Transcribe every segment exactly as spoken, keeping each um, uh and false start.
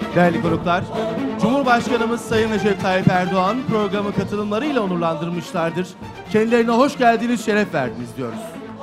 Değerli konuklar, Cumhurbaşkanımız Sayın Recep Tayyip Erdoğan programı katılımlarıyla onurlandırmışlardır. Kendilerine hoş geldiniz, şeref verdiniz diyoruz.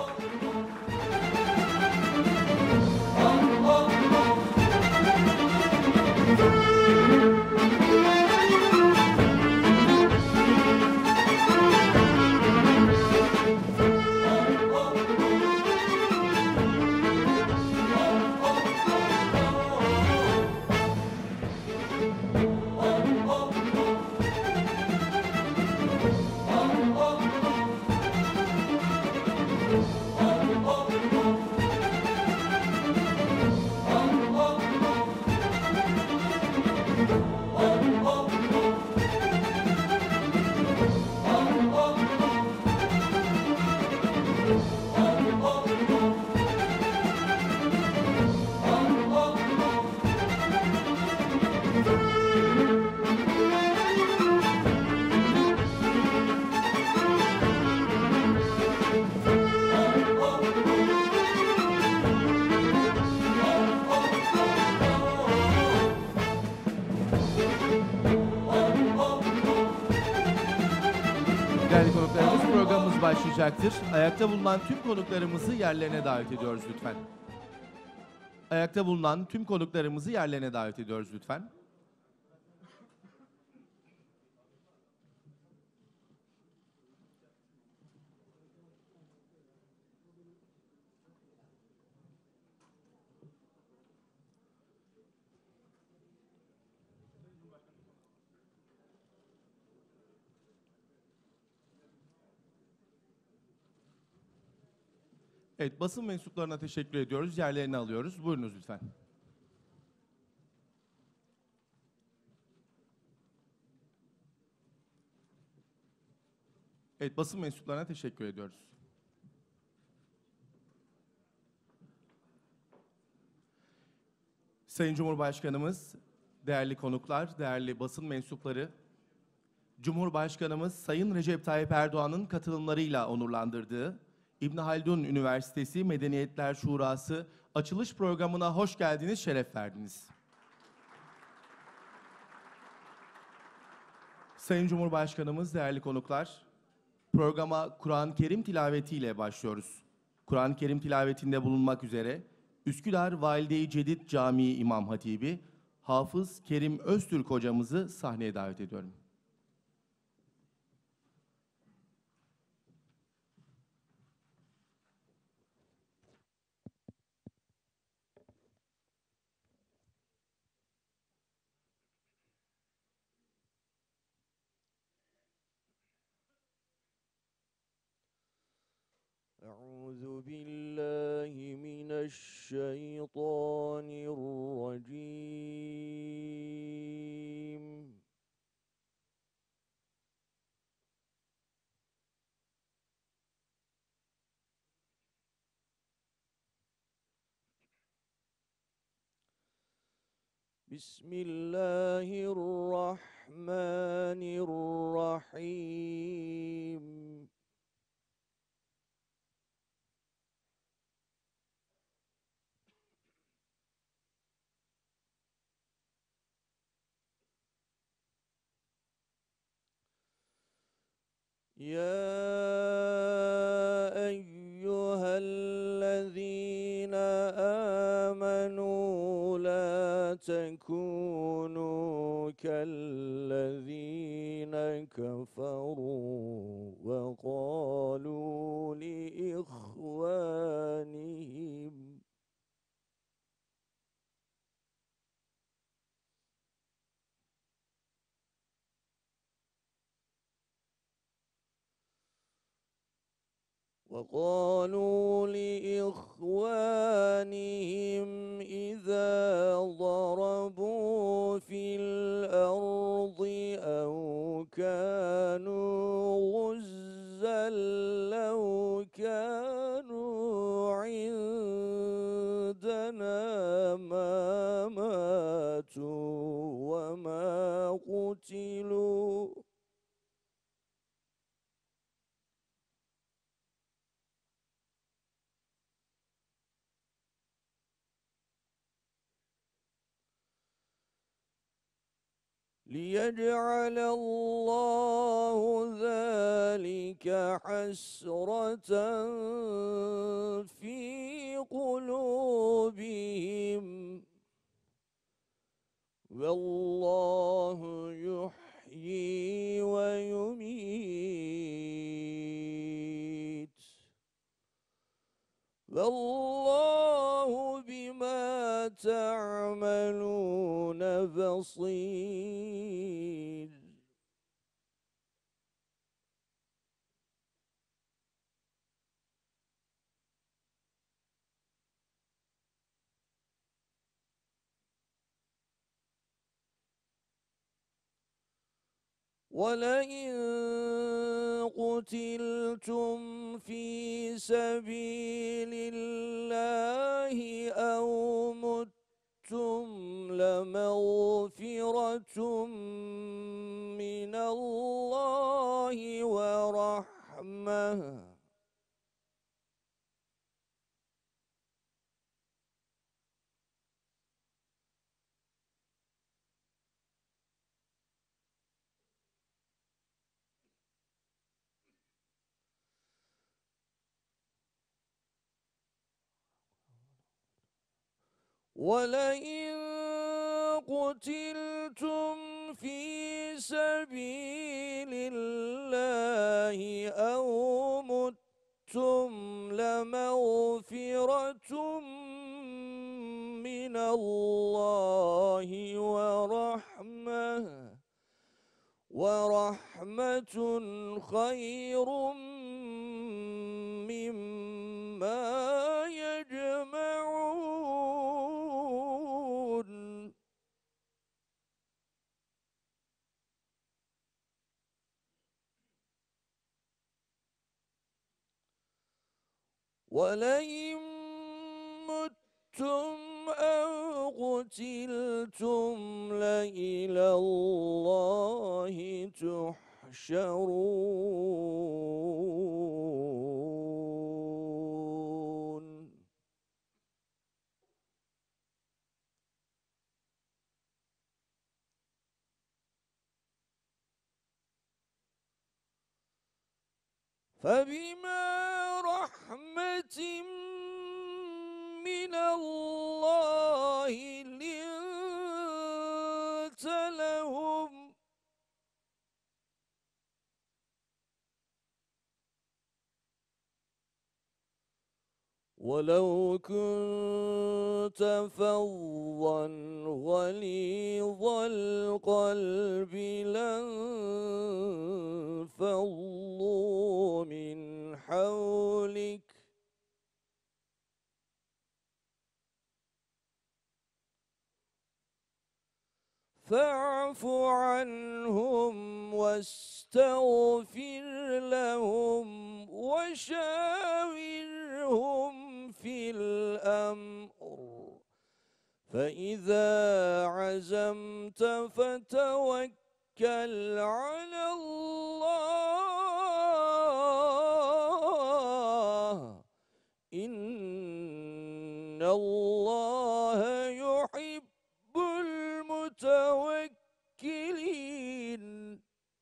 Değerli konuklarımız, programımız başlayacaktır. Ayakta bulunan tüm konuklarımızı yerlerine davet ediyoruz lütfen. Ayakta bulunan tüm konuklarımızı yerlerine davet ediyoruz lütfen. Evet, basın mensuplarına teşekkür ediyoruz. Yerlerini alıyoruz. Buyurunuz lütfen. Evet, basın mensuplarına teşekkür ediyoruz. Sayın Cumhurbaşkanımız, değerli konuklar, değerli basın mensupları, Cumhurbaşkanımız Sayın Recep Tayyip Erdoğan'ın katılımlarıyla onurlandırdığı İbn Haldun Üniversitesi Medeniyetler Şurası açılış programına hoş geldiniz, şeref verdiniz. Sayın Cumhurbaşkanımız, değerli konuklar, programa Kur'an-ı Kerim tilavetiyle başlıyoruz. Kur'an-ı Kerim tilavetinde bulunmak üzere Üsküdar Valide-i Cedid Camii İmam Hatibi Hafız Kerim Öztürk hocamızı sahneye davet ediyorum. Euzu billahi mineşşeytanirracim. Bismillahirrahmanirrahim. يا أيها الذين آمنوا لا تكونوا كالذين كفروا وقالوا لإخوانهم وقالوا لإخوانهم إذا ضربوا في الأرض أو كانوا غزا لو كانوا عندنا ما ماتوا وما قتلوا ليجعل الله ذلك حسرة في قلوبهم والله يحيي ويميت والله بما تعملون بصير. ولئن قتلتم في سبيل الله أو متم لمغفرة من الله ورحمة ولئن قتلتم في سبيل الله أو متم لمغفرة من الله ورحمة ورحمة خير مما يجمعون. ولئن متم أو قتلتم لإلى الله تحشرون. فبما رحمة من الله لنت لهم ولو كنت فظا غليظ القلب لانفضوا من حولك فاعف عنهم واستغفر لهم وشاورهم في الأمر فإذا عزمت فتوكل على الله إن الله يحب المتوكلين.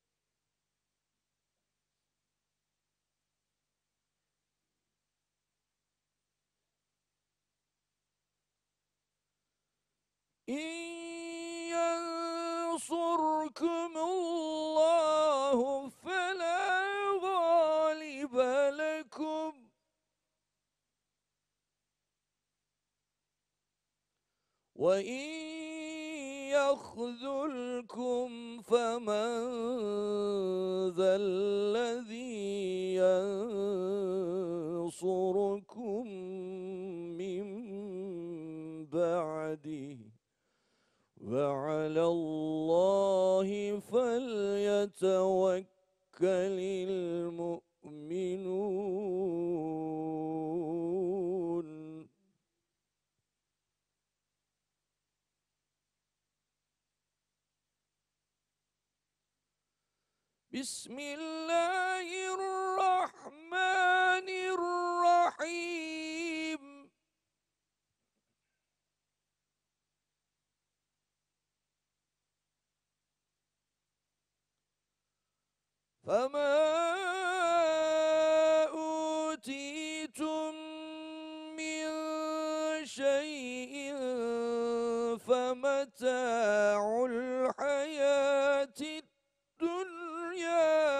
إن ينصركم الله فلا غالب لكم وإن يخذلكم فمن ذا الذي ينصركم من بعده وعلى الله فليتوكل المؤمنون. بسم الله الرحمن الرحيم. فَمَا أُوتِيتُم مِّن شَيْءٍ فَمَتَاعُ الْحَيَاةِ الدُّنْيَا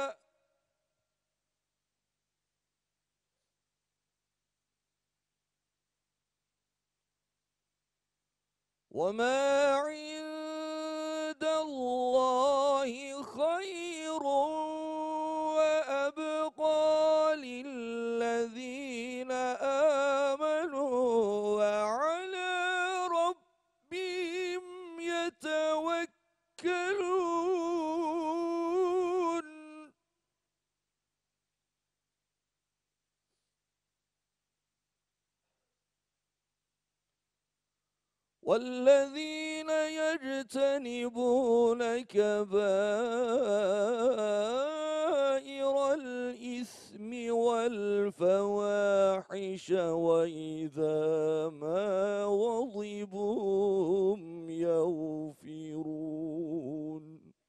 وَمَا عِندَ اللَّهِ خَيْرٌ وَأَبْقَىٰ لِلَّذِينَ آمَنُوا وَعَلَىٰ رَبِّهِمْ يَتَوَكَّلُونَ وَالَّذِينَ يَجْتَنِبُونَ كَبَائِرَ الْإِثْمِ وَالْفَوَاحِشَ وَإِذَا مَا غَضِبُوا هُمْ يَغْفِرُونَ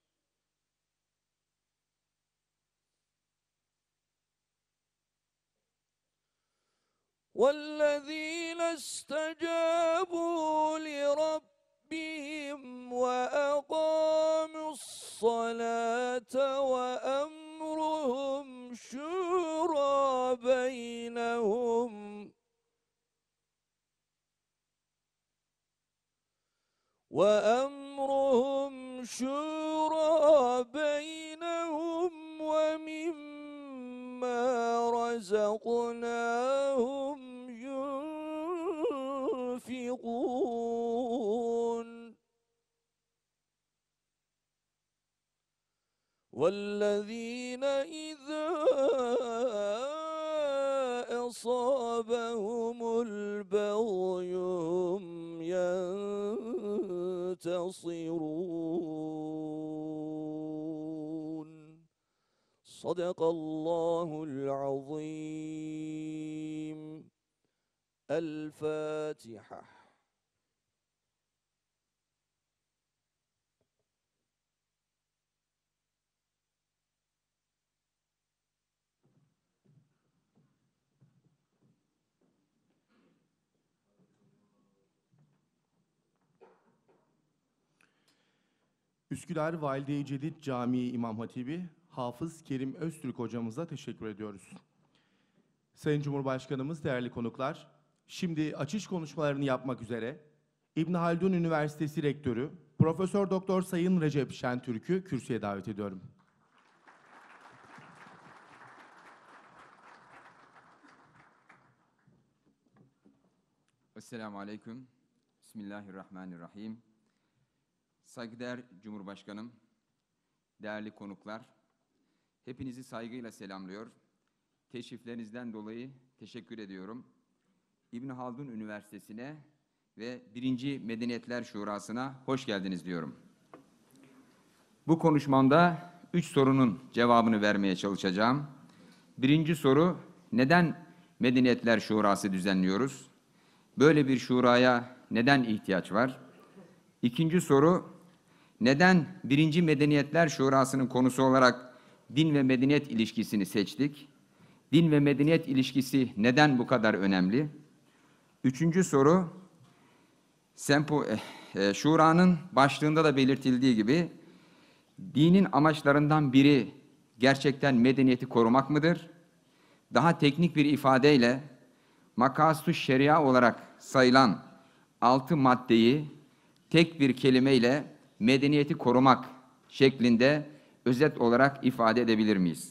وَالَّذِينَ اسْتَجَابُوا لِرَبِّهِمْ وَأَقَامُوا الصَّلَاةَ وَأَمْرُهُمْ شُورَىٰ بَيْنَهُمْ وَأَمْرُهُمْ شُورَىٰ بَيْنَهُمْ وَمِمَّا رَزَقْنَاهُمْ يُنفِقُونَ وَالَّذِينَ إِذَا أَصَابَهُمُ الْبَغْيُ هُمْ يَنتَصِرُونَ صدق الله العظيم. الفاتحة. Üsküdar Valide-i Cedid Camii İmam Hatibi Hafız Kerim Öztürk hocamıza teşekkür ediyoruz. Sayın Cumhurbaşkanımız, değerli konuklar, şimdi açış konuşmalarını yapmak üzere İbn Haldun Üniversitesi Rektörü Profesör Doktor Sayın Recep Şentürk'ü kürsüye davet ediyorum. Esselamu Aleyküm. Bismillahirrahmanirrahim. Saygıdeğer Cumhurbaşkanım, değerli konuklar, hepinizi saygıyla selamlıyor. Teşriflerinizden dolayı teşekkür ediyorum. İbn Haldun Üniversitesi'ne ve birinci Medeniyetler Şurası'na hoş geldiniz diyorum. Bu konuşmamda üç sorunun cevabını vermeye çalışacağım. Birinci soru, neden Medeniyetler Şurası düzenliyoruz? Böyle bir şuraya neden ihtiyaç var? İkinci soru, neden birinci Medeniyetler Şurası'nın konusu olarak din ve medeniyet ilişkisini seçtik? Din ve medeniyet ilişkisi neden bu kadar önemli? Üçüncü soru, Sempo, e, Şura'nın başlığında da belirtildiği gibi dinin amaçlarından biri gerçekten medeniyeti korumak mıdır? Daha teknik bir ifadeyle makasû şeria olarak sayılan altı maddeyi tek bir kelimeyle medeniyeti korumak şeklinde özet olarak ifade edebilir miyiz?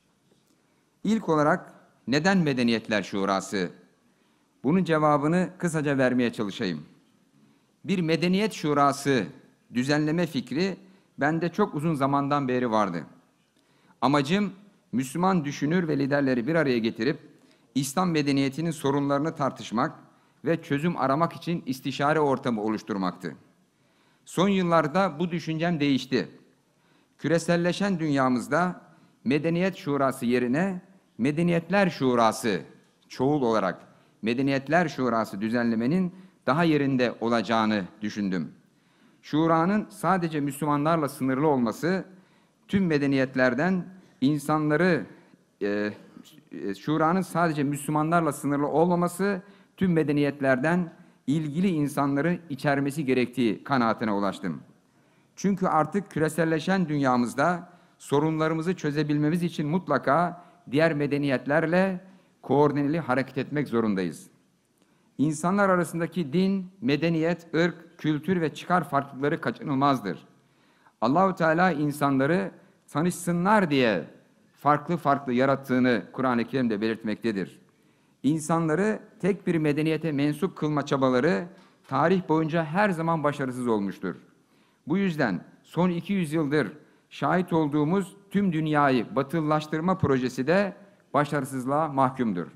İlk olarak neden Medeniyetler Şurası? Bunun cevabını kısaca vermeye çalışayım. Bir medeniyet şurası düzenleme fikri bende çok uzun zamandan beri vardı. Amacım Müslüman düşünür ve liderleri bir araya getirip İslam medeniyetinin sorunlarını tartışmak ve çözüm aramak için istişare ortamı oluşturmaktı. Son yıllarda bu düşüncem değişti. Küreselleşen dünyamızda Medeniyet Şurası yerine Medeniyetler Şurası, çoğul olarak Medeniyetler Şurası düzenlemenin daha yerinde olacağını düşündüm. Şura'nın sadece Müslümanlarla sınırlı olması, tüm medeniyetlerden insanları, e, şuranın sadece Müslümanlarla sınırlı olmaması, tüm medeniyetlerden ilgili insanları içermesi gerektiği kanaatine ulaştım. Çünkü artık küreselleşen dünyamızda sorunlarımızı çözebilmemiz için mutlaka diğer medeniyetlerle koordineli hareket etmek zorundayız. İnsanlar arasındaki din, medeniyet, ırk, kültür ve çıkar farklılıkları kaçınılmazdır. Allahu Teala insanları tanışsınlar diye farklı farklı yarattığını Kur'an-ı Kerim'de belirtmektedir. İnsanları tek bir medeniyete mensup kılma çabaları tarih boyunca her zaman başarısız olmuştur. Bu yüzden son iki yüz yıldır şahit olduğumuz tüm dünyayı batılılaştırma projesi de başarısızlığa mahkumdur.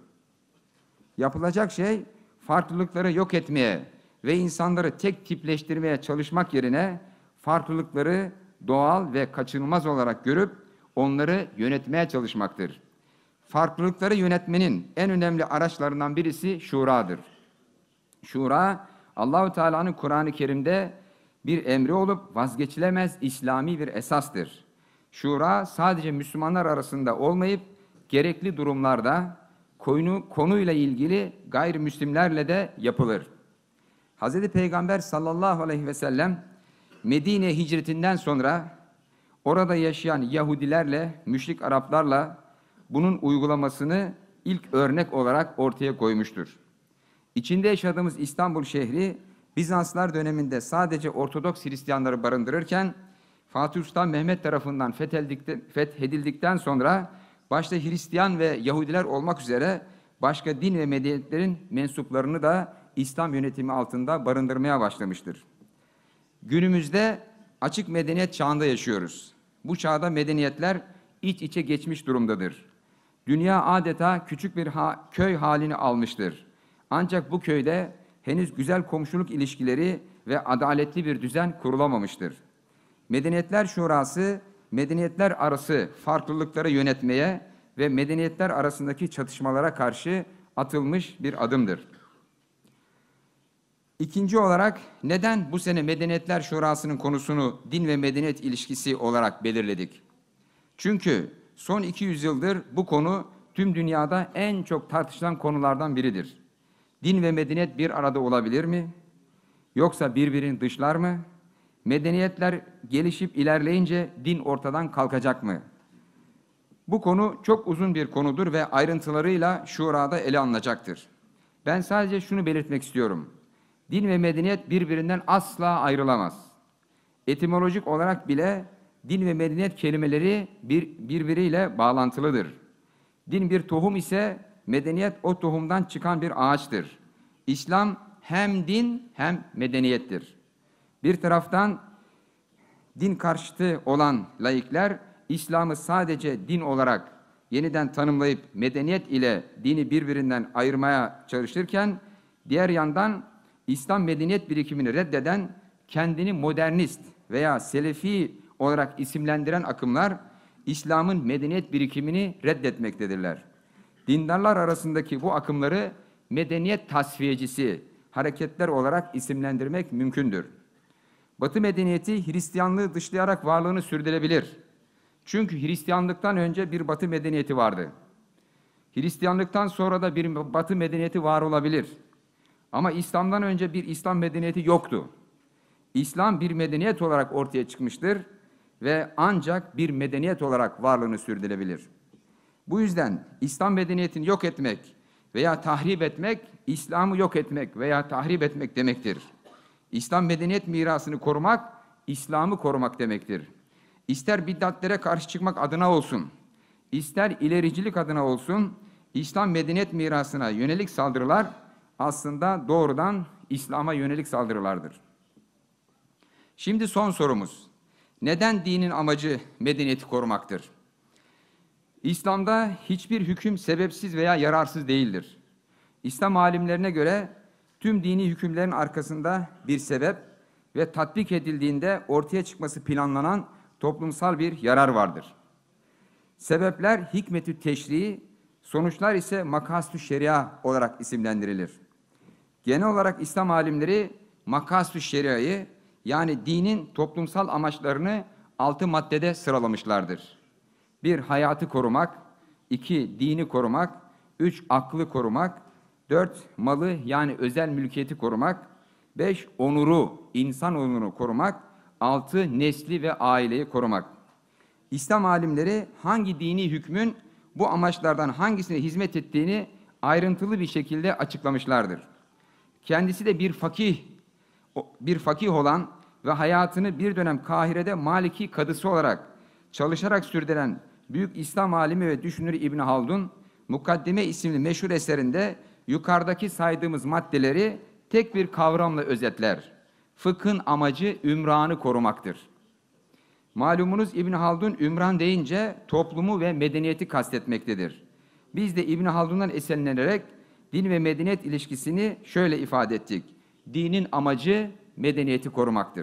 Yapılacak şey farklılıkları yok etmeye ve insanları tek tipleştirmeye çalışmak yerine farklılıkları doğal ve kaçınılmaz olarak görüp onları yönetmeye çalışmaktır. Farklılıkları yönetmenin en önemli araçlarından birisi şuradır. Şura, Allah-u Teala'nın Kur'an-ı Kerim'de bir emri olup vazgeçilemez İslami bir esastır. Şura sadece Müslümanlar arasında olmayıp gerekli durumlarda konu, konuyla ilgili gayrimüslimlerle de yapılır. Hazreti Peygamber sallallahu aleyhi ve sellem Medine hicretinden sonra orada yaşayan Yahudilerle, müşrik Araplarla bunun uygulamasını ilk örnek olarak ortaya koymuştur. İçinde yaşadığımız İstanbul şehri Bizanslar döneminde sadece Ortodoks Hristiyanları barındırırken Fatih Sultan Mehmet tarafından fethedildikten sonra başta Hristiyan ve Yahudiler olmak üzere başka din ve medeniyetlerin mensuplarını da İslam yönetimi altında barındırmaya başlamıştır. Günümüzde açık medeniyet çağında yaşıyoruz. Bu çağda medeniyetler iç içe geçmiş durumdadır. Dünya adeta küçük bir ha köy halini almıştır. Ancak bu köyde henüz güzel komşuluk ilişkileri ve adaletli bir düzen kurulamamıştır. Medeniyetler Şurası, medeniyetler arası farklılıkları yönetmeye ve medeniyetler arasındaki çatışmalara karşı atılmış bir adımdır. İkinci olarak neden bu sene Medeniyetler Şurası'nın konusunu din ve medeniyet ilişkisi olarak belirledik? Çünkü son iki yüz yıldır bu konu tüm dünyada en çok tartışılan konulardan biridir. Din ve medeniyet bir arada olabilir mi? Yoksa birbirini dışlar mı? Medeniyetler gelişip ilerleyince din ortadan kalkacak mı? Bu konu çok uzun bir konudur ve ayrıntılarıyla şurada ele alınacaktır. Ben sadece şunu belirtmek istiyorum. Din ve medeniyet birbirinden asla ayrılamaz. Etimolojik olarak bile din ve medeniyet kelimeleri bir, birbiriyle bağlantılıdır. Din bir tohum ise medeniyet o tohumdan çıkan bir ağaçtır. İslam hem din hem medeniyettir. Bir taraftan din karşıtı olan laikler İslam'ı sadece din olarak yeniden tanımlayıp medeniyet ile dini birbirinden ayırmaya çalışırken diğer yandan İslam medeniyet birikimini reddeden, kendini modernist veya selefi olarak isimlendiren akımlar İslam'ın medeniyet birikimini reddetmektedirler. Dindarlar arasındaki bu akımları medeniyet tasfiyecisi hareketler olarak isimlendirmek mümkündür. Batı medeniyeti Hristiyanlığı dışlayarak varlığını sürdürebilir. Çünkü Hristiyanlıktan önce bir Batı medeniyeti vardı. Hristiyanlıktan sonra da bir Batı medeniyeti var olabilir. Ama İslam'dan önce bir İslam medeniyeti yoktu. İslam bir medeniyet olarak ortaya çıkmıştır ve ancak bir medeniyet olarak varlığını sürdürebilir. Bu yüzden İslam medeniyetini yok etmek veya tahrip etmek, İslam'ı yok etmek veya tahrip etmek demektir. İslam medeniyet mirasını korumak, İslam'ı korumak demektir. İster bid'atlere karşı çıkmak adına olsun, ister ilericilik adına olsun, İslam medeniyet mirasına yönelik saldırılar aslında doğrudan İslam'a yönelik saldırılardır. Şimdi son sorumuz. Neden dinin amacı medeniyeti korumaktır? İslam'da hiçbir hüküm sebepsiz veya yararsız değildir. İslam alimlerine göre tüm dini hükümlerin arkasında bir sebep ve tatbik edildiğinde ortaya çıkması planlanan toplumsal bir yarar vardır. Sebepler hikmet-ü teşri, sonuçlar ise makasd-ü şeria olarak isimlendirilir. Genel olarak İslam alimleri makasd-ü şeriayı, yani dinin toplumsal amaçlarını altı maddede sıralamışlardır. Bir, hayatı korumak. iki, dini korumak. Üç, aklı korumak. Dört, malı yani özel mülkiyeti korumak. Beş, onuru, insan onurunu korumak. Altı, nesli ve aileyi korumak. İslam alimleri hangi dini hükmün bu amaçlardan hangisine hizmet ettiğini ayrıntılı bir şekilde açıklamışlardır. Kendisi de bir fakih, bir fakih olan ve hayatını bir dönem Kahire'de Maliki kadısı olarak çalışarak sürdüren büyük İslam alimi ve düşünürü İbn Haldun, Mukaddime isimli meşhur eserinde yukarıdaki saydığımız maddeleri tek bir kavramla özetler. Fıkhın amacı ümranı korumaktır. Malumunuz İbn Haldun ümran deyince toplumu ve medeniyeti kastetmektedir. Biz de İbn Haldun'dan esinlenerek din ve medeniyet ilişkisini şöyle ifade ettik. Dinin amacı medeniyeti korumaktır.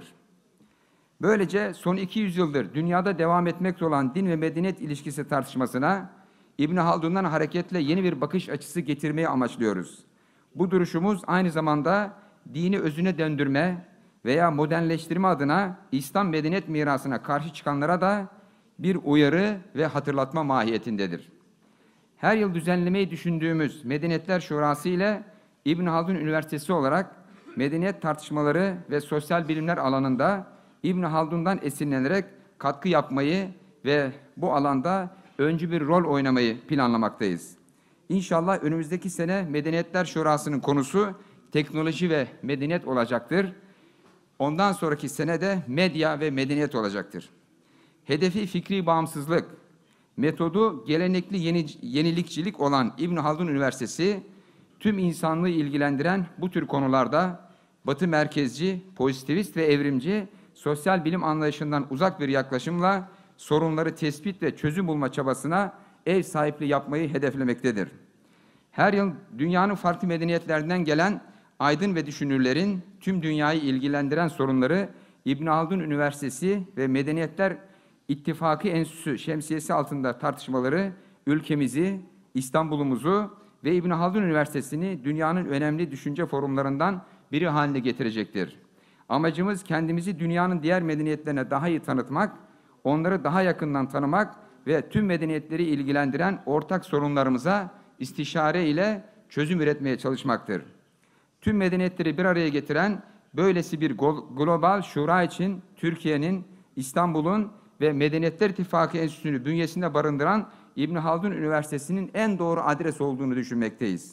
Böylece son iki yüz yıldır dünyada devam etmekte olan din ve medeniyet ilişkisi tartışmasına İbn Haldun'dan hareketle yeni bir bakış açısı getirmeyi amaçlıyoruz. Bu duruşumuz aynı zamanda dini özüne döndürme veya modernleştirme adına İslam medeniyet mirasına karşı çıkanlara da bir uyarı ve hatırlatma mahiyetindedir. Her yıl düzenlemeyi düşündüğümüz Medeniyetler Şurası ile İbn Haldun Üniversitesi olarak medeniyet tartışmaları ve sosyal bilimler alanında İbn Haldun'dan esinlenerek katkı yapmayı ve bu alanda öncü bir rol oynamayı planlamaktayız. İnşallah önümüzdeki sene Medeniyetler Şurası'nın konusu teknoloji ve medeniyet olacaktır. Ondan sonraki sene de medya ve medeniyet olacaktır. Hedefi fikri bağımsızlık, metodu gelenekli yeni, yenilikçilik olan İbn Haldun Üniversitesi, tüm insanlığı ilgilendiren bu tür konularda Batı merkezci, pozitivist ve evrimci, sosyal bilim anlayışından uzak bir yaklaşımla sorunları tespit ve çözüm bulma çabasına ev sahipliği yapmayı hedeflemektedir. Her yıl dünyanın farklı medeniyetlerinden gelen aydın ve düşünürlerin tüm dünyayı ilgilendiren sorunları İbn Haldun Üniversitesi ve Medeniyetler İttifakı Enstitüsü şemsiyesi altında tartışmaları ülkemizi, İstanbul'umuzu ve İbn Haldun Üniversitesi'ni dünyanın önemli düşünce forumlarından biri haline getirecektir. Amacımız kendimizi dünyanın diğer medeniyetlerine daha iyi tanıtmak, onları daha yakından tanımak ve tüm medeniyetleri ilgilendiren ortak sorunlarımıza istişare ile çözüm üretmeye çalışmaktır. Tüm medeniyetleri bir araya getiren böylesi bir global şura için Türkiye'nin, İstanbul'un ve Medeniyetler İttifakı Enstitüsü'nü bünyesinde barındıran İbn Haldun Üniversitesi'nin en doğru adres olduğunu düşünmekteyiz.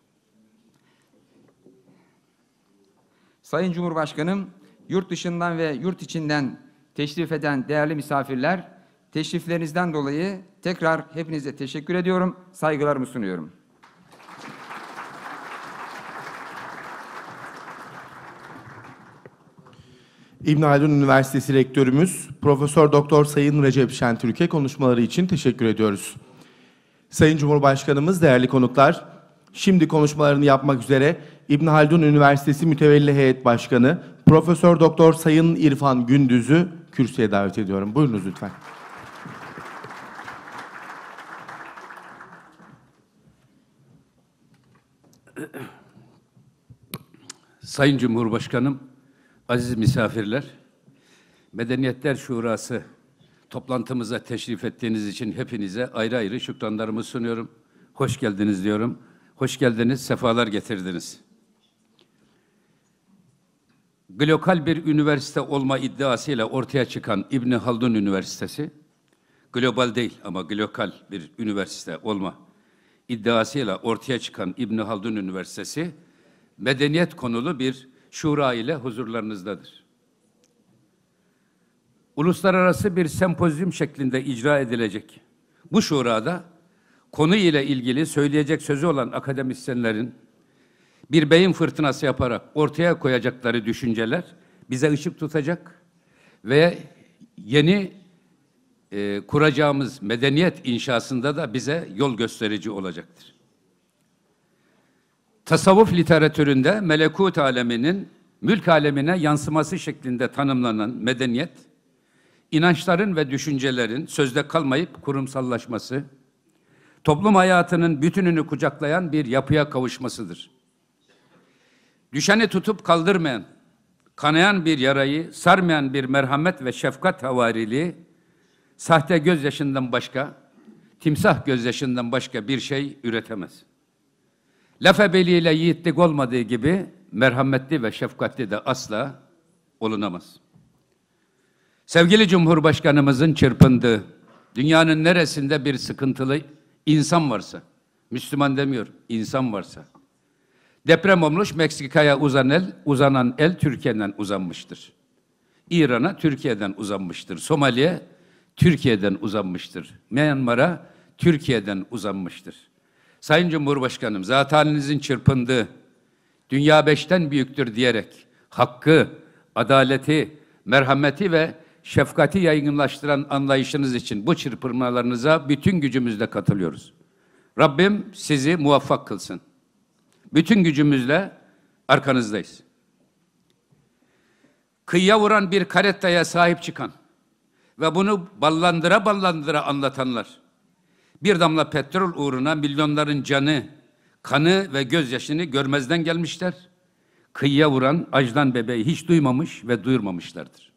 Sayın Cumhurbaşkanım, yurt dışından ve yurt içinden teşrif eden değerli misafirler, teşriflerinizden dolayı tekrar hepinize teşekkür ediyorum, saygılarımı sunuyorum. İbn Haldun Üniversitesi Rektörümüz Profesör Doktor Sayın Recep Şentürk'e konuşmaları için teşekkür ediyoruz. Sayın Cumhurbaşkanımız, değerli konuklar, şimdi konuşmalarını yapmak üzere İbn Haldun Üniversitesi Mütevelli Heyet Başkanı Profesör Doktor Sayın İrfan Gündüz'ü kürsüye davet ediyorum. Buyurunuz lütfen. Sayın Cumhurbaşkanım, aziz misafirler, Medeniyetler Şurası toplantımıza teşrif ettiğiniz için hepinize ayrı ayrı şükranlarımı sunuyorum. Hoş geldiniz diyorum. Hoş geldiniz, sefalar getirdiniz. Global bir üniversite olma iddiasıyla ortaya çıkan İbn Haldun Üniversitesi, global değil ama global bir üniversite olma iddiasıyla ortaya çıkan İbn Haldun Üniversitesi, medeniyet konulu bir şura ile huzurlarınızdadır. Uluslararası bir sempozyum şeklinde icra edilecek bu şurada konu ile ilgili söyleyecek sözü olan akademisyenlerin bir beyin fırtınası yaparak ortaya koyacakları düşünceler bize ışık tutacak ve yeni e, kuracağımız medeniyet inşasında da bize yol gösterici olacaktır. Tasavvuf literatüründe melekut aleminin mülk alemine yansıması şeklinde tanımlanan medeniyet, inançların ve düşüncelerin sözde kalmayıp kurumsallaşması, toplum hayatının bütününü kucaklayan bir yapıya kavuşmasıdır. Düşeni tutup kaldırmayan, kanayan bir yarayı sarmayan bir merhamet ve şefkat havariliği, sahte gözyaşından başka, timsah gözyaşından başka bir şey üretemez. Laf ebeliğiyle yiğitlik olmadığı gibi merhametli ve şefkatli de asla olunamaz. Sevgili Cumhurbaşkanımızın çırpındığı, dünyanın neresinde bir sıkıntılı insan varsa, Müslüman demiyor, insan varsa, deprem olmuş, Meksika'ya uzanan el, uzanan el Türkiye'den uzanmıştır. İran'a Türkiye'den uzanmıştır. Somali'ye Türkiye'den uzanmıştır. Myanmar'a Türkiye'den uzanmıştır. Sayın Cumhurbaşkanım, zat halinizin çırpındığı, dünya beşten büyüktür diyerek hakkı, adaleti, merhameti ve şefkati yaygınlaştıran anlayışınız için bu çırpınmalarınıza bütün gücümüzle katılıyoruz. Rabbim sizi muvaffak kılsın. Bütün gücümüzle arkanızdayız. Kıyıya vuran bir karettaya sahip çıkan ve bunu ballandıra ballandıra anlatanlar, bir damla petrol uğruna milyonların canı, kanı ve gözyaşını görmezden gelmişler. Kıyıya vuran acdan bebeği hiç duymamış ve duyurmamışlardır.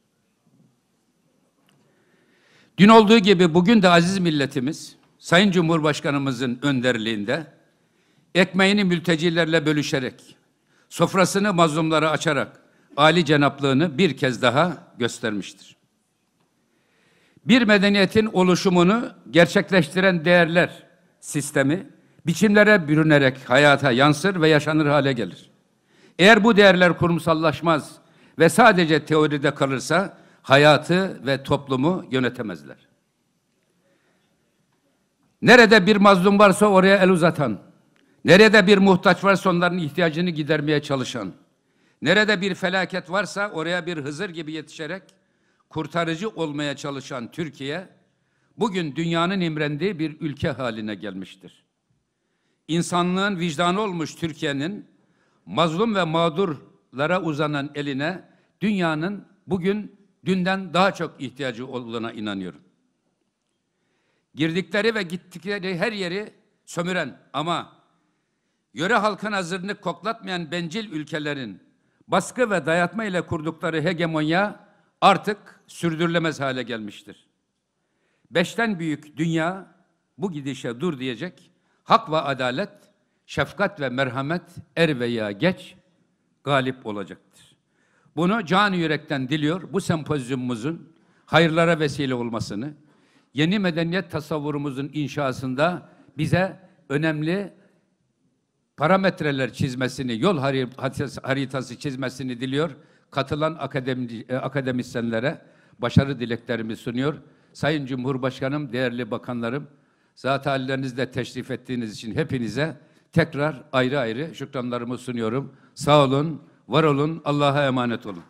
Dün olduğu gibi bugün de aziz milletimiz, Sayın Cumhurbaşkanımızın önderliğinde ekmeğini mültecilerle bölüşerek, sofrasını mazlumlara açarak âli cenaplığını bir kez daha göstermiştir. Bir medeniyetin oluşumunu gerçekleştiren değerler sistemi, biçimlere bürünerek hayata yansır ve yaşanır hale gelir. Eğer bu değerler kurumsallaşmaz ve sadece teoride kalırsa, hayatı ve toplumu yönetemezler. Nerede bir mazlum varsa oraya el uzatan, nerede bir muhtaç varsa onların ihtiyacını gidermeye çalışan, nerede bir felaket varsa oraya bir Hızır gibi yetişerek kurtarıcı olmaya çalışan Türkiye, bugün dünyanın imrendiği bir ülke haline gelmiştir. İnsanlığın vicdanı olmuş Türkiye'nin, mazlum ve mağdurlara uzanan eline dünyanın bugün dünden daha çok ihtiyacı olduğuna inanıyorum. Girdikleri ve gittikleri her yeri sömüren ama yöre halkın hazırını koklatmayan bencil ülkelerin baskı ve dayatma ile kurdukları hegemonya artık sürdürülemez hale gelmiştir. Beşten büyük dünya bu gidişe dur diyecek, hak ve adalet, şefkat ve merhamet er veya geç galip olacaktır. Bunu can yürekten diliyor, bu sempozyumumuzun hayırlara vesile olmasını, yeni medeniyet tasavvurumuzun inşasında bize önemli parametreler çizmesini, yol haritası çizmesini diliyor. Katılan akademi, akademisyenlere başarı dileklerimi sunuyor. Sayın Cumhurbaşkanım, değerli bakanlarım, zat hallerinizle teşrif ettiğiniz için hepinize tekrar ayrı ayrı şükranlarımı sunuyorum. Sağ olun, var olun, Allah'a emanet olun.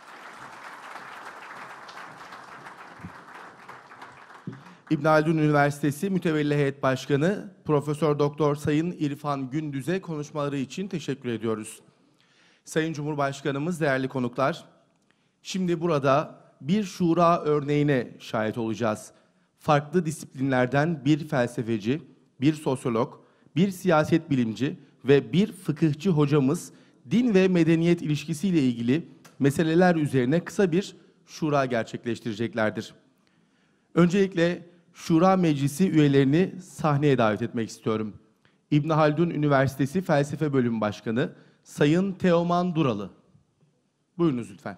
İbn Haldun Üniversitesi Mütevelli Heyet Başkanı Profesör Doktor Sayın İrfan Gündüz'e konuşmaları için teşekkür ediyoruz. Sayın Cumhurbaşkanımız, değerli konuklar, şimdi burada bir şura örneğine şahit olacağız. Farklı disiplinlerden bir felsefeci, bir sosyolog, bir siyaset bilimci ve bir fıkıhçı hocamız din ve medeniyet ilişkisiyle ilgili meseleler üzerine kısa bir şura gerçekleştireceklerdir. Öncelikle Şura Meclisi üyelerini sahneye davet etmek istiyorum. İbn Haldun Üniversitesi Felsefe Bölümü Başkanı Sayın Teoman Duralı. Buyurunuz lütfen.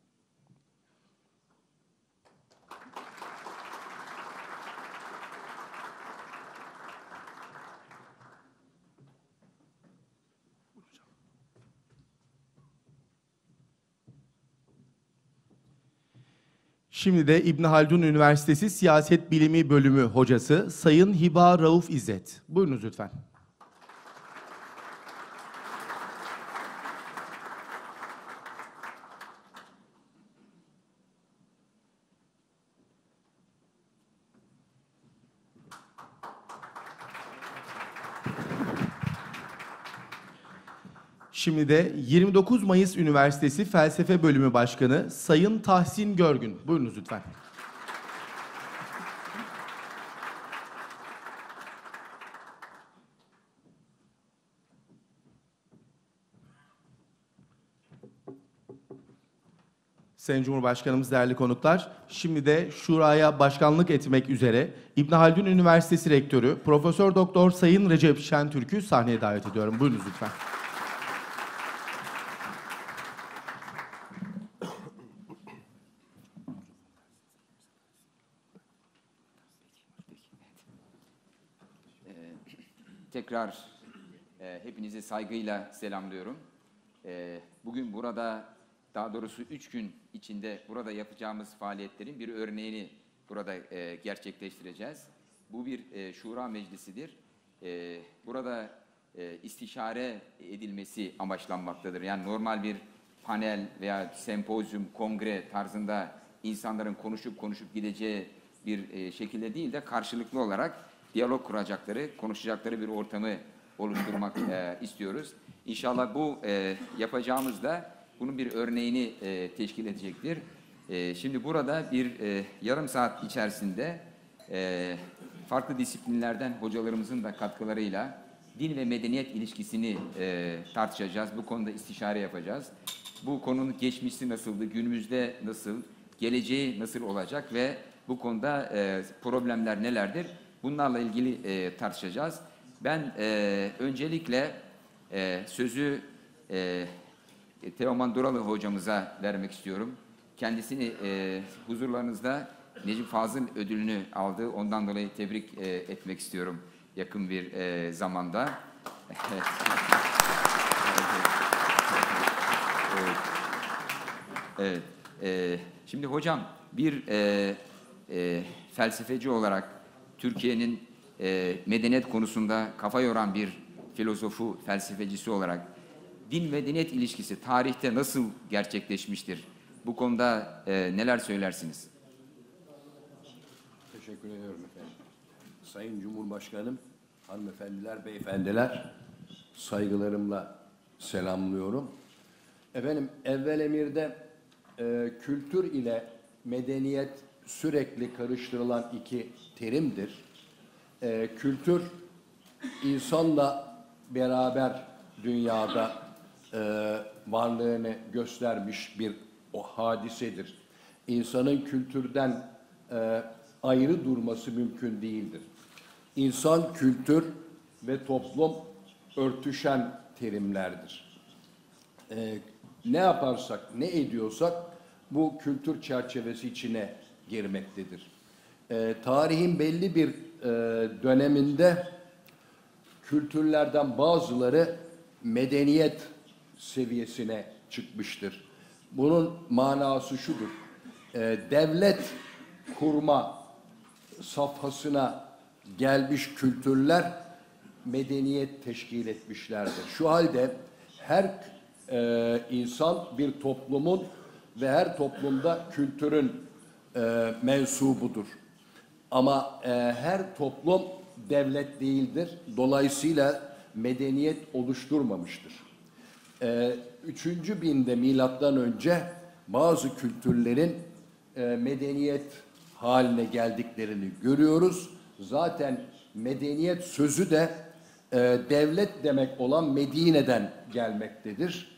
Şimdi de İbn Haldun Üniversitesi Siyaset Bilimi Bölümü hocası Sayın Hiba Rauf İzzet. Buyurunuz lütfen. Şimdi de yirmi dokuz Mayıs Üniversitesi Felsefe Bölümü Başkanı Sayın Tahsin Görgün. Buyurunuz lütfen. Sayın Cumhurbaşkanımız, değerli konuklar, şimdi de şuraya başkanlık etmek üzere İbn Haldun Üniversitesi Rektörü Profesör Doktor Sayın Recep Şentürk'ü sahneye davet ediyorum. Buyurunuz lütfen. Tekrar e, hepinizi saygıyla selamlıyorum. E, bugün burada, daha doğrusu üç gün içinde burada yapacağımız faaliyetlerin bir örneğini burada e, gerçekleştireceğiz. Bu bir e, şura meclisidir. E, burada e, istişare edilmesi amaçlanmaktadır. Yani normal bir panel veya sempozyum, kongre tarzında insanların konuşup konuşup gideceği bir e, şekilde değil de karşılıklı olarak diyalog kuracakları, konuşacakları bir ortamı oluşturmak e, istiyoruz. İnşallah bu e, yapacağımız da bunun bir örneğini e, teşkil edecektir. E, şimdi burada bir e, yarım saat içerisinde e, farklı disiplinlerden hocalarımızın da katkılarıyla din ve medeniyet ilişkisini e, tartışacağız. Bu konuda istişare yapacağız. Bu konunun geçmişi nasıldı, günümüzde nasıl, geleceği nasıl olacak ve bu konuda e, problemler nelerdir? Bunlarla ilgili e, tartışacağız. Ben e, öncelikle e, sözü e, Teoman Duralı hocamıza vermek istiyorum. Kendisini e, huzurlarınızda Necip Fazıl ödülünü aldı. Ondan dolayı tebrik e, etmek istiyorum yakın bir e, zamanda. Evet. Evet. E, şimdi hocam bir e, e, felsefeci olarak Türkiye'nin e, medeniyet konusunda kafa yoran bir filozofu, felsefecisi olarak din-medeniyet ilişkisi tarihte nasıl gerçekleşmiştir? Bu konuda e, neler söylersiniz? Teşekkür ediyorum efendim. Sayın Cumhurbaşkanım, hanımefendiler, beyefendiler, saygılarımla selamlıyorum. Efendim, evvel emirde e, kültür ile medeniyet sürekli karıştırılan iki terimdir. E, kültür, insanla beraber dünyada e, varlığını göstermiş bir o hadisedir. İnsanın kültürden e, ayrı durması mümkün değildir. İnsan, kültür ve toplum örtüşen terimlerdir. E, ne yaparsak, ne ediyorsak bu kültür çerçevesi içine girmektedir. E, tarihin belli bir e, döneminde kültürlerden bazıları medeniyet seviyesine çıkmıştır. Bunun manası şudur: e, devlet kurma safhasına gelmiş kültürler medeniyet teşkil etmişlerdir. Şu halde her e, insan bir toplumun ve her toplumda kültürün e, mensubudur. Ama e, her toplum devlet değildir. Dolayısıyla medeniyet oluşturmamıştır. E, üçüncü binde milattan önce bazı kültürlerin e, medeniyet haline geldiklerini görüyoruz. Zaten medeniyet sözü de e, devlet demek olan Medine'den gelmektedir.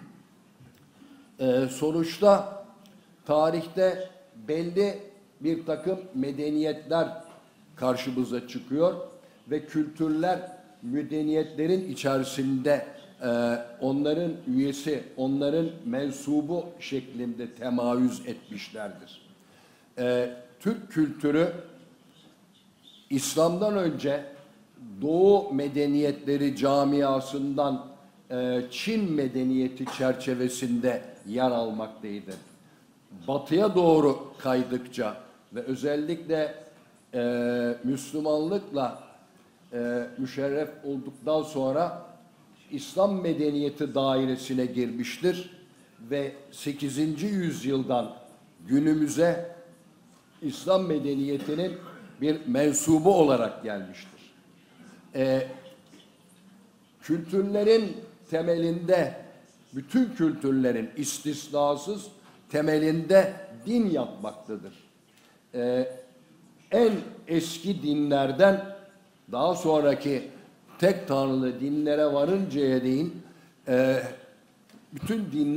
e, sonuçta tarihte belli bir takım medeniyetler karşımıza çıkıyor ve kültürler medeniyetlerin içerisinde e, onların üyesi, onların mensubu şeklinde temayüz etmişlerdir. E, Türk kültürü İslam'dan önce Doğu medeniyetleri camiasından e, Çin medeniyeti çerçevesinde yer almaktaydı. Batıya doğru kaydıkça ve özellikle e, Müslümanlıkla e, müşerref olduktan sonra İslam medeniyeti dairesine girmiştir ve sekizinci yüzyıldan günümüze İslam medeniyetinin bir mensubu olarak gelmiştir. E, kültürlerin temelinde, bütün kültürlerin istisnasız temelinde din yatmaktadır. E, en eski dinlerden daha sonraki tek tanrılı dinlere varıncaya değin e, bütün dinler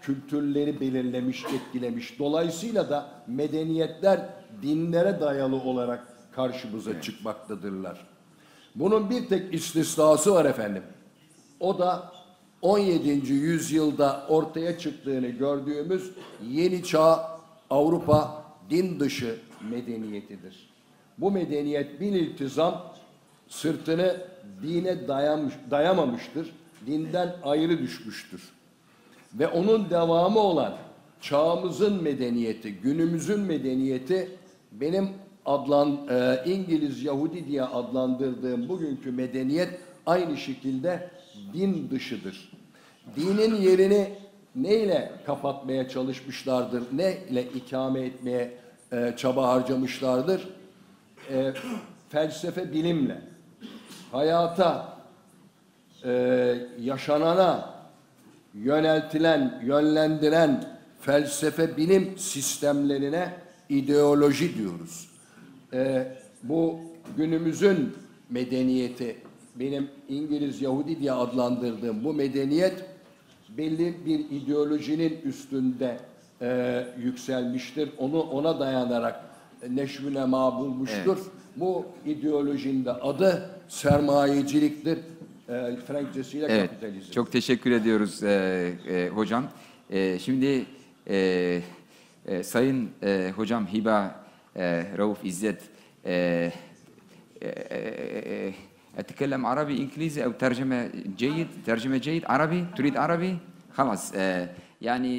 kültürleri belirlemiş, etkilemiş. Dolayısıyla da medeniyetler dinlere dayalı olarak karşımıza çıkmaktadırlar. Bunun bir tek istisnası var efendim. O da on yedinci yüzyılda ortaya çıktığını gördüğümüz yeni çağ Avrupa din dışı medeniyetidir. Bu medeniyet bin iltizam sırtını dine dayamış, dayamamıştır. Dinden ayrı düşmüştür. Ve onun devamı olan çağımızın medeniyeti, günümüzün medeniyeti benim adlan e, İngiliz Yahudi diye adlandırdığım bugünkü medeniyet aynı şekilde din dışıdır. Dinin yerini neyle kapatmaya çalışmışlardır, neyle ikame etmeye e, çaba harcamışlardır? E, felsefe bilimle, hayata, e, yaşanana yöneltilen, yönlendiren felsefe bilim sistemlerine ideoloji diyoruz. Ee, bu günümüzün medeniyeti, benim İngiliz Yahudi diye adlandırdığım bu medeniyet belli bir ideolojinin üstünde e, yükselmiştir. Onu ona dayanarak neşvü nema bulmuştur. Evet. Bu ideolojinin de adı sermayeciliktir. E, Frankçesiyle evet, kapitalizm. Çok teşekkür ediyoruz e, e, hocam. E, şimdi e, e, Sayın e, hocam Hiba e, Rauf İzzet e, e, e, أتكلم عربي إنجليزي أو ترجمة جيد ترجمة جيد عربي تريد عربي خلاص يعني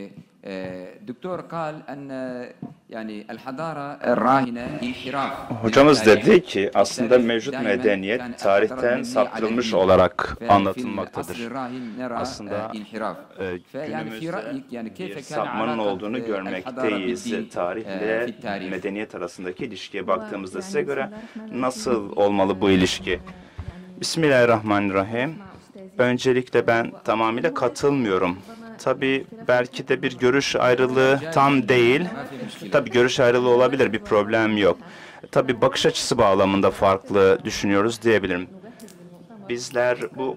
دكتور قال أن يعني الحضارة الراهنة انحراف. Hocamız dedi ki aslında mevcut medeniyet tarihten saptırılmış olarak anlatılmaktadır. Aslında e, günümüzde bir sapmanın olduğunu görmekteyiz. Tarihle medeniyet arasındaki ilişkiye baktığımızda size göre nasıl olmalı bu ilişki? Bismillahirrahmanirrahim. Öncelikle ben tamamıyla katılmıyorum. Tabii belki de bir görüş ayrılığı tam değil. Tabii görüş ayrılığı olabilir, bir problem yok. Tabii bakış açısı bağlamında farklı düşünüyoruz diyebilirim. Bizler bu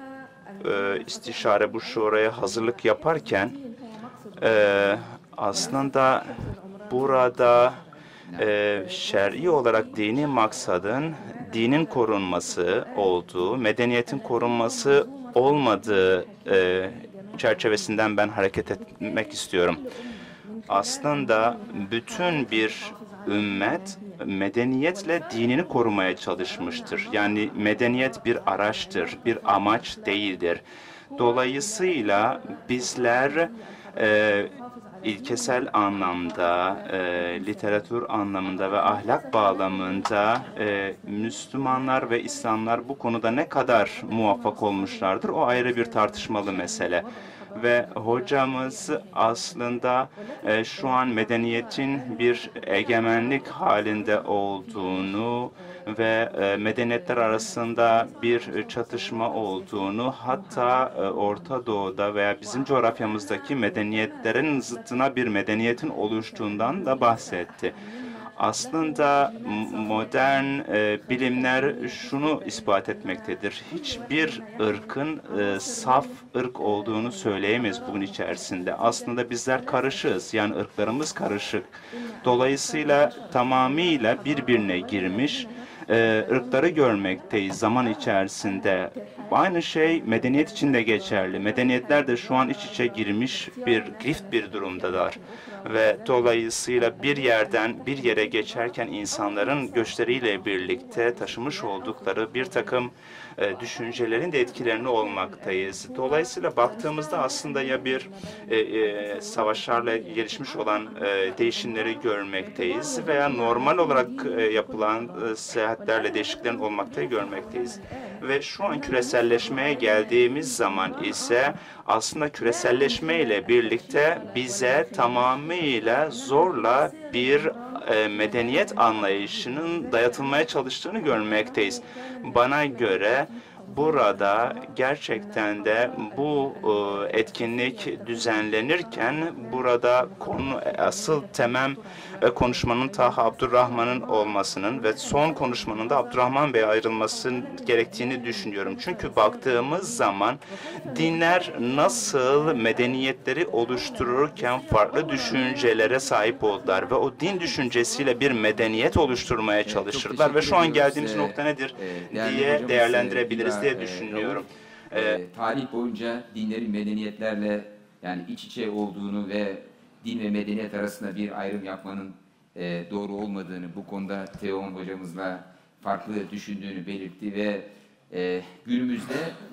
e, istişare, bu şuraya hazırlık yaparken e, aslında burada e, şer'i olarak dini maksadın dinin korunması olduğu, medeniyetin korunması olmadığı e, çerçevesinden ben hareket etmek istiyorum. Aslında bütün bir ümmet medeniyetle dinini korumaya çalışmıştır. Yani medeniyet bir araçtır, bir amaç değildir. Dolayısıyla bizler e, ilkesel anlamda, e, literatür anlamında ve ahlak bağlamında e, Müslümanlar ve İslamlar bu konuda ne kadar muvaffak olmuşlardır, o ayrı bir tartışmalı mesele. Ve hocamız aslında e, şu an medeniyetin bir egemenlik halinde olduğunu ve e, medeniyetler arasında bir çatışma olduğunu, hatta e, Orta Doğu'da veya bizim coğrafyamızdaki medeniyetlerin zıttına bir medeniyetin oluştuğundan da bahsetti. Aslında modern e, bilimler şunu ispat etmektedir. Hiçbir ırkın e, saf ırk olduğunu söyleyemeyiz bugün içerisinde. Aslında bizler karışığız. Yani ırklarımız karışık. Dolayısıyla tamamıyla birbirine girmiş e, ırkları görmekteyiz zaman içerisinde. Aynı şey medeniyet için de geçerli. Medeniyetler de şu an iç içe girmiş bir grift bir durumdalar. Ve dolayısıyla bir yerden bir yere geçerken insanların göçleriyle birlikte taşımış oldukları bir takım e, düşüncelerin de etkilerini olmaktayız. Dolayısıyla baktığımızda aslında ya bir e, e, savaşlarla gelişmiş olan e, değişimleri görmekteyiz veya normal olarak e, yapılan e, seyahatlerle değişikliklerin olmakta görmekteyiz. Ve şu an küreselleşmeye geldiğimiz zaman ise aslında küreselleşme ile birlikte bize tamamıyla zorla bir e, medeniyet anlayışının dayatılmaya çalıştığını görmekteyiz. Bana göre burada gerçekten de bu e, etkinlik düzenlenirken burada konu asıl temel e, konuşmanın Taha Abdurrahman'ın olmasının ve son konuşmanın da Abdurrahman Bey'e ayrılmasının gerektiğini düşünüyorum. Çünkü baktığımız zaman dinler nasıl medeniyetleri oluştururken farklı düşüncelere sahip oldular ve o din düşüncesiyle bir medeniyet oluşturmaya çalışırlar ve şu an geldiğimiz ediyoruz. nokta nedir Ee, değerli diye hocamız, değerlendirebiliriz e, diye e, düşünüyorum. e, Ee, tarih boyunca dinlerin medeniyetlerle yani iç içe olduğunu ve din ve medeniyet arasında bir ayrım yapmanın e, doğru olmadığını bu konuda Teoman hocamızla farklı düşündüğünü belirtti ve e, günümüzde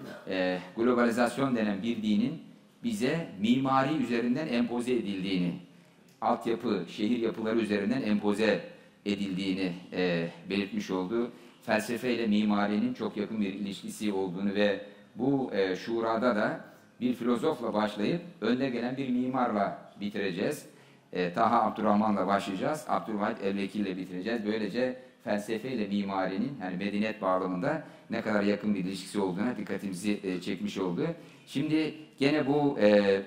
e, globalizasyon denen bir dinin bize mimari üzerinden empoze edildiğini, altyapı, şehir yapıları üzerinden empoze edildiğini e, belirtmiş oldu. Felsefe ile mimarinin çok yakın bir ilişkisi olduğunu ve bu e, şurada da bir filozofla başlayıp önde gelen bir mimarla bitireceğiz. E, Taha Abdurrahman'la başlayacağız. Abdülvahit Elvekil ile bitireceğiz. Böylece felsefe ile mimarinin yani medeniyet bağlamında ne kadar yakın bir ilişkisi olduğuna dikkatimizi e, çekmiş oldu. Şimdi gene bu e,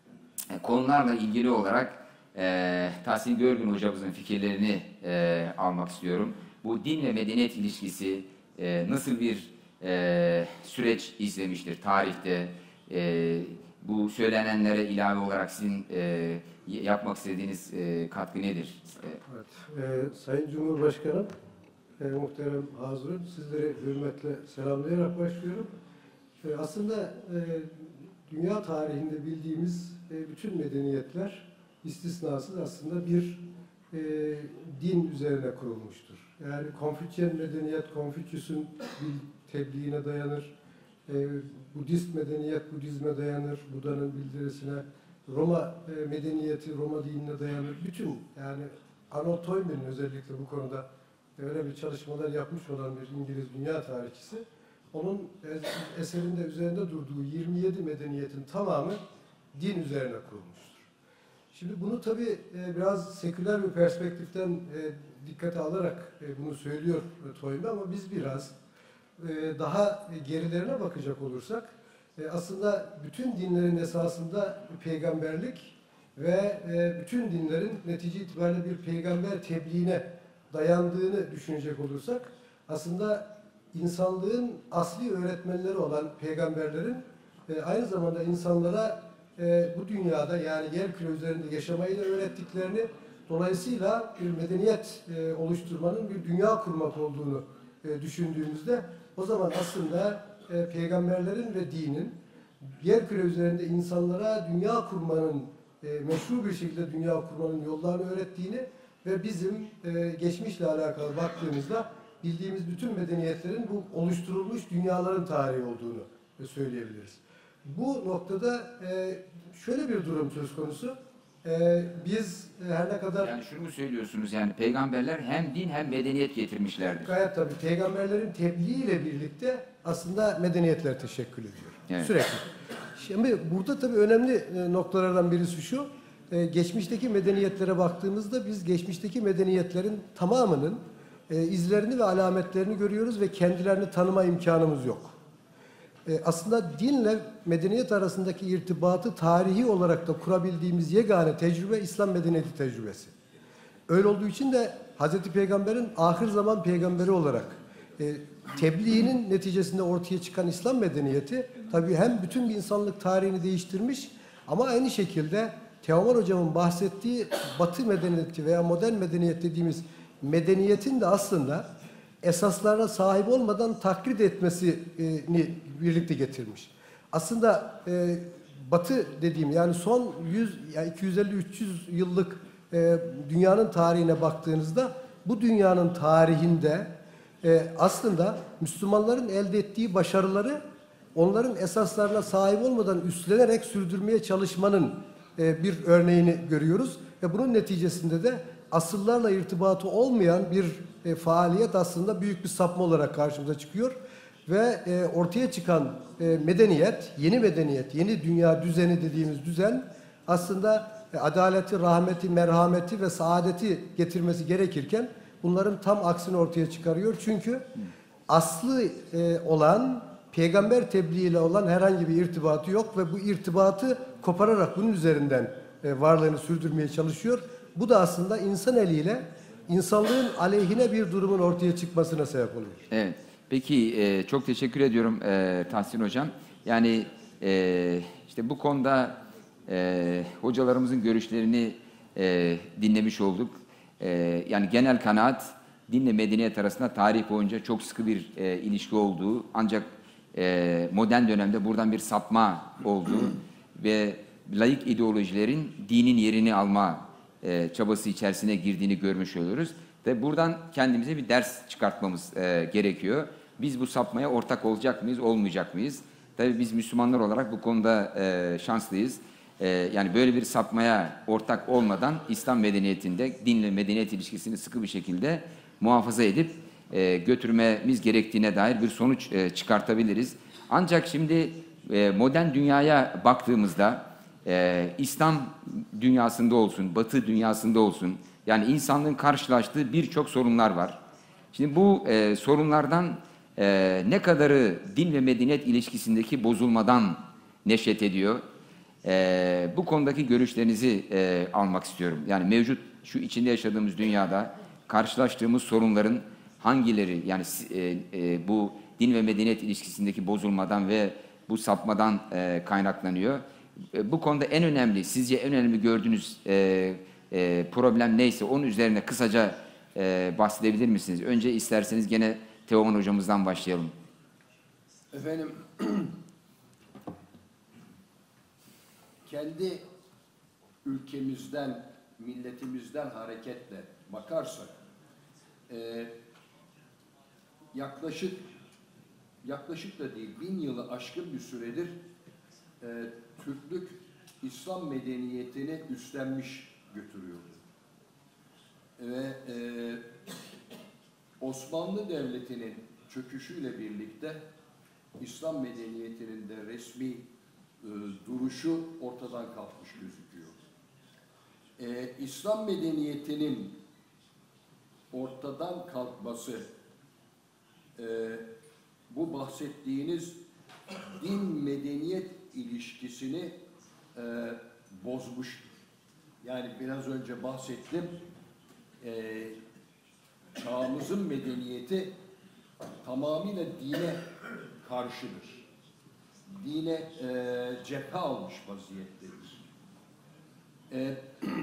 konularla ilgili olarak e, Tahsin Görgün hocamızın fikirlerini e, almak istiyorum. Bu din ve medeniyet ilişkisi e, nasıl bir e, süreç izlemiştir tarihte? E, bu söylenenlere ilave olarak sizin e, yapmak istediğiniz e, katkı nedir? Evet. Ee, Sayın Cumhurbaşkanım, e, muhterem hazırın, sizleri hürmetle selamlayarak başlıyorum. E, aslında e, dünya tarihinde bildiğimiz e, bütün medeniyetler istisnasız aslında bir e, din üzerine kurulmuştur. Yani Konfüçyen medeniyet, Konfüçyüs'ün tebliğine dayanır. E, Budist medeniyet, Budizme dayanır. Buda'nın bildirisine. Roma e, medeniyeti, Roma dinine dayanır. Bütün yani Arnold Toynbee özellikle bu konuda öyle bir çalışmalar yapmış olan bir İngiliz dünya tarihçisi. Onun eserinde üzerinde durduğu yirmi yedi medeniyetin tamamı din üzerine kurulmuştur. Şimdi bunu tabii e, biraz seküler bir perspektiften e, dikkate alarak e, bunu söylüyor Toynbee ama biz biraz e, daha gerilerine bakacak olursak e, aslında bütün dinlerin esasında peygamberlik ve e, bütün dinlerin netice itibariyle bir peygamber tebliğine dayandığını düşünecek olursak aslında insanlığın asli öğretmenleri olan peygamberlerin e, aynı zamanda insanlara e, bu dünyada yani yerküre üzerinde yaşamayı da öğrettiklerini, dolayısıyla bir medeniyet e, oluşturmanın bir dünya kurmak olduğunu e, düşündüğümüzde o zaman aslında e, peygamberlerin ve dinin yerküre üzerinde insanlara dünya kurmanın, e, meşru bir şekilde dünya kurmanın yollarını öğrettiğini ve bizim e, geçmişle alakalı baktığımızda bildiğimiz bütün medeniyetlerin bu oluşturulmuş dünyaların tarihi olduğunu e, söyleyebiliriz. Bu noktada e, şöyle bir durum söz konusu. E, biz e, her ne kadar... Yani şunu mu söylüyorsunuz yani peygamberler hem din hem medeniyet getirmişlerdir. Gayet tabii peygamberlerin tebliğiyle birlikte aslında medeniyetler teşekkül ediyor. Evet. Sürekli. Şimdi burada tabii önemli noktalardan birisi şu. Geçmişteki medeniyetlere baktığımızda biz geçmişteki medeniyetlerin tamamının izlerini ve alametlerini görüyoruz ve kendilerini tanıma imkanımız yok. Aslında dinle medeniyet arasındaki irtibatı tarihi olarak da kurabildiğimiz yegane tecrübe İslam medeniyeti tecrübesi. Öyle olduğu için de Hazreti Peygamber'in ahir zaman peygamberi olarak e, tebliğinin neticesinde ortaya çıkan İslam medeniyeti tabii hem bütün bir insanlık tarihini değiştirmiş ama aynı şekilde Teoman Hocam'ın bahsettiği Batı medeniyeti veya modern medeniyet dediğimiz medeniyetin de aslında esaslarına sahip olmadan taklit etmesini birlikte getirmiş. Aslında e, Batı dediğim yani son yüz yani iki yüz elli üç yüz yıllık e, dünyanın tarihine baktığınızda bu dünyanın tarihinde e, aslında Müslümanların elde ettiği başarıları onların esaslarına sahip olmadan üstlenerek sürdürmeye çalışmanın e, bir örneğini görüyoruz ve bunun neticesinde de asıllarla irtibatı olmayan bir e, faaliyet aslında büyük bir sapma olarak karşımıza çıkıyor ve e, ortaya çıkan e, medeniyet, yeni medeniyet, yeni dünya düzeni dediğimiz düzen aslında e, adaleti, rahmeti, merhameti ve saadeti getirmesi gerekirken bunların tam aksini ortaya çıkarıyor. Çünkü aslı e, olan peygamber tebliğiyle olan herhangi bir irtibatı yok ve bu irtibatı kopararak bunun üzerinden e, varlığını sürdürmeye çalışıyor. Bu da aslında insan eliyle insanlığın aleyhine bir durumun ortaya çıkmasına sebep oluyor. Evet. Peki e, çok teşekkür ediyorum e, Tahsin Hocam. Yani e, işte bu konuda e, hocalarımızın görüşlerini e, dinlemiş olduk. E, yani genel kanaat dinle medeniyet arasında tarih boyunca çok sıkı bir e, ilişki olduğu, ancak e, modern dönemde buradan bir sapma olduğu ve laik ideolojilerin dinin yerini alma e, çabası içerisine girdiğini görmüş oluyoruz. Ve buradan kendimize bir ders çıkartmamız e, gerekiyor. Biz bu sapmaya ortak olacak mıyız, olmayacak mıyız? Tabii biz Müslümanlar olarak bu konuda e, şanslıyız. E, yani böyle bir sapmaya ortak olmadan İslam medeniyetinde dinle medeniyet ilişkisini sıkı bir şekilde muhafaza edip e, götürmemiz gerektiğine dair bir sonuç e, çıkartabiliriz. Ancak şimdi e, modern dünyaya baktığımızda e, İslam dünyasında olsun, Batı dünyasında olsun, yani insanlığın karşılaştığı birçok sorunlar var. Şimdi bu e, sorunlardan e, ne kadarı din ve medeniyet ilişkisindeki bozulmadan neşet ediyor? E, bu konudaki görüşlerinizi e, almak istiyorum. Yani mevcut şu içinde yaşadığımız dünyada karşılaştığımız sorunların hangileri, yani e, e, bu din ve medeniyet ilişkisindeki bozulmadan ve bu sapmadan e, kaynaklanıyor? E, bu konuda en önemli, sizce en önemli gördüğünüz e, e, problem neyse onun üzerine kısaca e, bahsedebilir misiniz? Önce isterseniz gene Teoman hocamızdan başlayalım. Efendim, kendi ülkemizden, milletimizden hareketle bakarsak, e, yaklaşık yaklaşık da değil, bin yılı aşkın bir süredir e, Türklük İslam medeniyetini üstlenmiş götürüyordu. Ve e, Osmanlı Devleti'nin çöküşüyle birlikte İslam medeniyetinin de resmi e, duruşu ortadan kalkmış gözüküyor. E, İslam medeniyetinin ortadan kalkması, e, bu bahsettiğiniz din medeniyet ilişkisini e, bozmuş. Yani biraz önce bahsettim, e, çağımızın medeniyeti tamamıyla dine karşıdır. Dine e, cephe almış vaziyettedir. E,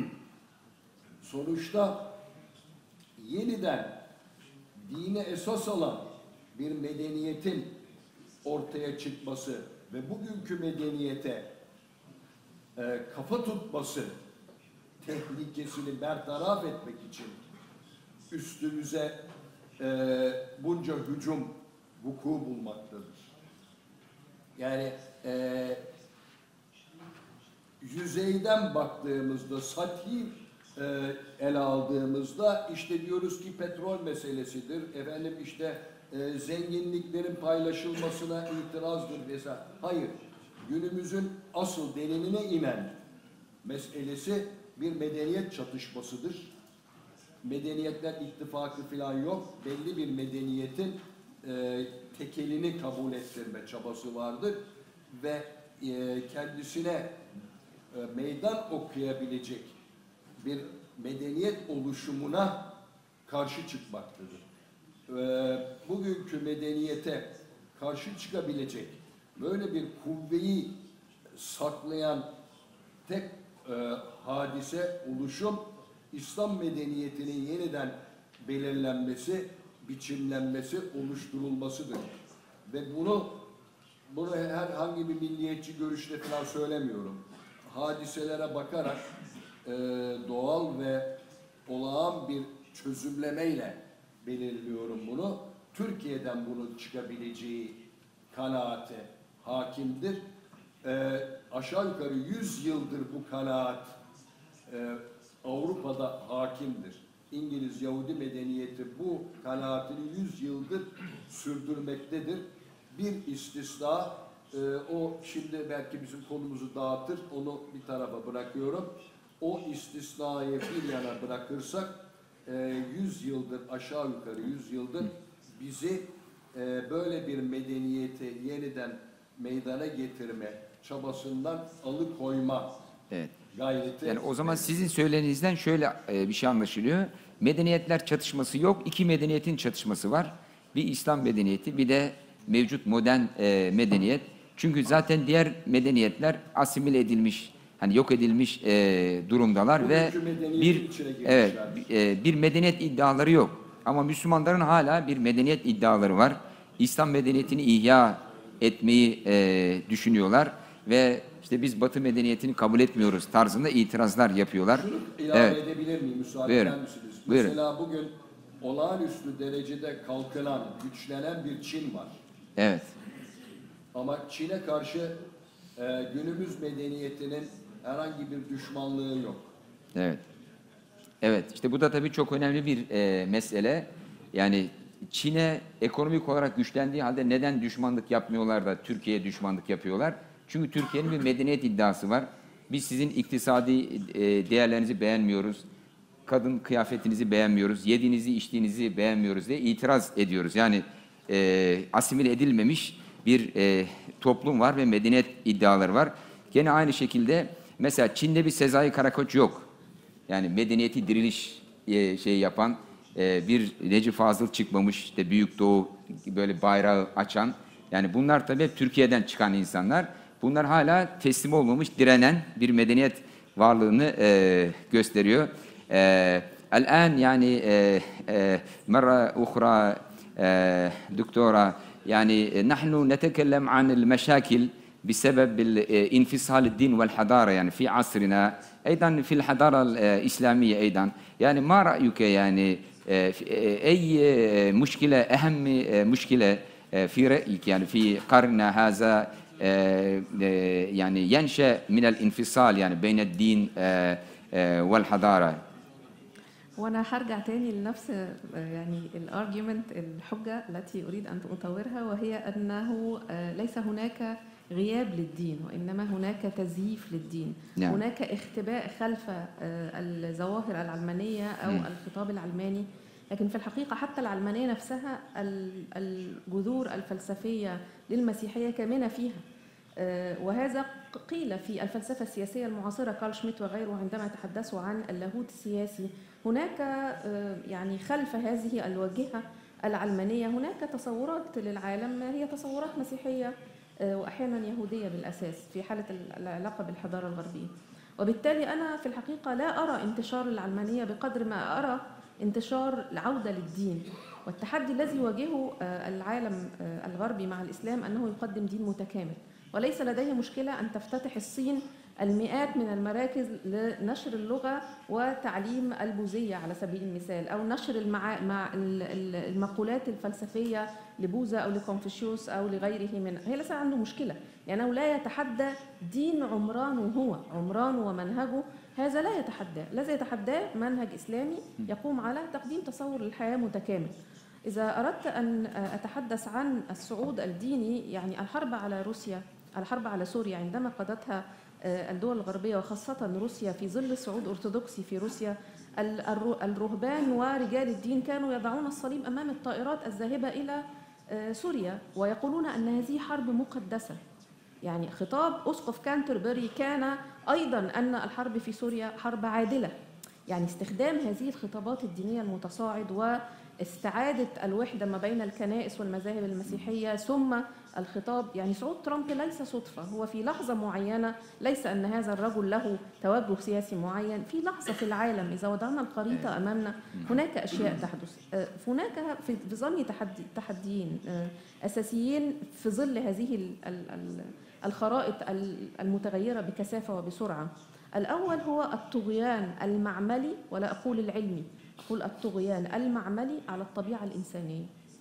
sonuçta yeniden dine esas alan bir medeniyetin ortaya çıkması ve bugünkü medeniyete e, kafa tutması tehlikesini bertaraf etmek için üstümüze e, bunca hücum vuku bulmaktadır. Yani e, yüzeyden baktığımızda, sathi e, ele aldığımızda işte diyoruz ki petrol meselesidir, efendim işte e, zenginliklerin paylaşılmasına itirazdır vesaire. Hayır, günümüzün asıl derinine inen meselesi bir medeniyet çatışmasıdır. Medeniyetler ittifakı falan yok. Belli bir medeniyetin e, tekelini kabul ettirme çabası vardır ve e, kendisine e, meydan okuyabilecek bir medeniyet oluşumuna karşı çıkmaktadır. E, bugünkü medeniyete karşı çıkabilecek böyle bir kuvveyi saklayan tek e, hadise, oluşum, İslam medeniyetinin yeniden belirlenmesi, biçimlenmesi, oluşturulmasıdır. Ve bunu bunu herhangi bir milliyetçi görüşle falan söylemiyorum. Hadiselere bakarak e, doğal ve olağan bir çözümlemeyle belirliyorum bunu. Türkiye'den bunun çıkabileceği kanaate hakimdir. E, aşağı yukarı yüz yıldır bu kanaat e, Avrupa'da hakimdir. İngiliz Yahudi medeniyeti bu kanaatini yüz yıldır sürdürmektedir. Bir istisna, e, o şimdi belki bizim konumuzu dağıtır, onu bir tarafa bırakıyorum. O istisnayı bir yana bırakırsak, e, yüz yıldır, aşağı yukarı yüz yıldır bizi e, böyle bir medeniyeti yeniden meydana getirme çabasından alıkoyma Evet. gayreti. Yani o zaman sizin söylediğinizden şöyle e, bir şey anlaşılıyor. Medeniyetler çatışması yok. İki medeniyetin çatışması var. Bir İslam medeniyeti, bir de mevcut modern e, medeniyet. Çünkü zaten diğer medeniyetler asimile edilmiş, hani yok edilmiş e, durumdalar ve Bugünkü medeniyetin bir içine evet girmişler. e, bir medeniyet iddiaları yok. Ama Müslümanların hala bir medeniyet iddiaları var. İslam medeniyetini ihya etmeyi e, düşünüyorlar ve işte biz Batı medeniyetini kabul etmiyoruz tarzında itirazlar yapıyorlar. Şunu ilave Evet. edebilir miyim? Müsaade Buyurun. eder misiniz? Buyurun. Mesela bugün olağanüstü derecede kalkınan, güçlenen bir Çin var. Evet. Ama Çin'e karşı e, günümüz medeniyetinin herhangi bir düşmanlığı yok. Evet. Evet, işte bu da tabii çok önemli bir e, mesele. Yani Çin'e ekonomik olarak güçlendiği halde neden düşmanlık yapmıyorlar da Türkiye'ye düşmanlık yapıyorlar? Çünkü Türkiye'nin bir medeniyet iddiası var. Biz sizin iktisadi e, değerlerinizi beğenmiyoruz. Kadın kıyafetinizi beğenmiyoruz. Yediğinizi, içtiğinizi beğenmiyoruz diye itiraz ediyoruz. Yani e, asimile edilmemiş bir e, toplum var ve medeniyet iddiaları var. Gene aynı şekilde mesela Çin'de bir Sezai Karakoç yok. Yani medeniyeti diriliş e, şey yapan e, bir Necip Fazıl çıkmamış, işte Büyük Doğu böyle bayrağı açan. Yani bunlar tabii hep Türkiye'den çıkan insanlar. Bunlar hala teslim olmamış, direnen bir medeniyet varlığını e, gösteriyor. الآن يعني مرة أخرى دكتورة يعني نحن نتكلم عن المشاكل بسبب انفصال الدين والحضارة يعني في عصرنا أيضا في الحضارة الإسلامية أيضا يعني ما رأيك يعني أي مشكلة أهم مشكلة في رأيك يعني في قرننا هذا يعني ينشأ من الانفصال يعني بين الدين والحضارة. وانا هرجع تاني لنفس يعني الارجيومنت الحجه التي اريد ان اطورها، وهي انه ليس هناك غياب للدين وانما هناك تزييف للدين. نعم. هناك اختباء خلف الظواهر العلمانيه او م. الخطاب العلماني، لكن في الحقيقه حتى العلمانيه نفسها الجذور الفلسفيه للمسيحيه كامنه فيها، وهذا قيل في الفلسفة السياسية المعاصرة. كارل شميت وغيره عندما يتحدثوا عن اللاهوت السياسي، هناك يعني خلف هذه الواجهة العلمانية هناك تصورات للعالم هي تصورات مسيحية وأحيانا يهودية بالأساس في حالة العلاقة بالحضارة الغربية. وبالتالي أنا في الحقيقة لا أرى انتشار العلمانية بقدر ما أرى انتشار العودة للدين، والتحدي الذي يواجهه العالم الغربي مع الإسلام أنه يقدم دين متكامل. وليس لديه مشكلة أن تفتتح الصين المئات من المراكز لنشر اللغة وتعليم البوذية على سبيل المثال، أو نشر المع... مع المقولات الفلسفية لبوذا أو لكونفوشيوس أو لغيره من. هي ليس عنده مشكلة لأنه لا يتحدى دين عمرانه، هو عمرانه ومنهجه هذا لا يتحداه، الذي يتحداه منهج إسلامي يقوم على تقديم تصور للحياة متكامل. إذا أردت أن أتحدث عن الصعود الديني، يعني الحرب على روسيا، الحرب على سوريا عندما قادتها الدول الغربية وخاصة روسيا في ظل صعود أرثوذكسي في روسيا، الرهبان ورجال الدين كانوا يضعون الصليب أمام الطائرات الذاهبة إلى سوريا ويقولون أن هذه حرب مقدسة. يعني خطاب أسقف كانتربري كان أيضا أن الحرب في سوريا حرب عادلة. يعني استخدام هذه الخطابات الدينية المتصاعد واستعادة الوحدة ما بين الكنائس والمذاهب المسيحية، ثم الخطاب. يعني صعود ترامب ليس صدفة، هو في لحظة معينة، ليس أن هذا الرجل له توجه سياسي معين، في لحظة في العالم إذا وضعنا الخريطة أمامنا هناك أشياء تحدث. هناك في ظل تحدي تحديين أساسيين في ظل هذه الخرائط المتغيرة بكثافة وبسرعة. الأول هو الطغيان المعملي، ولا أقول العلمي، أقول الطغيان المعملي على الطبيعة الإنسانية.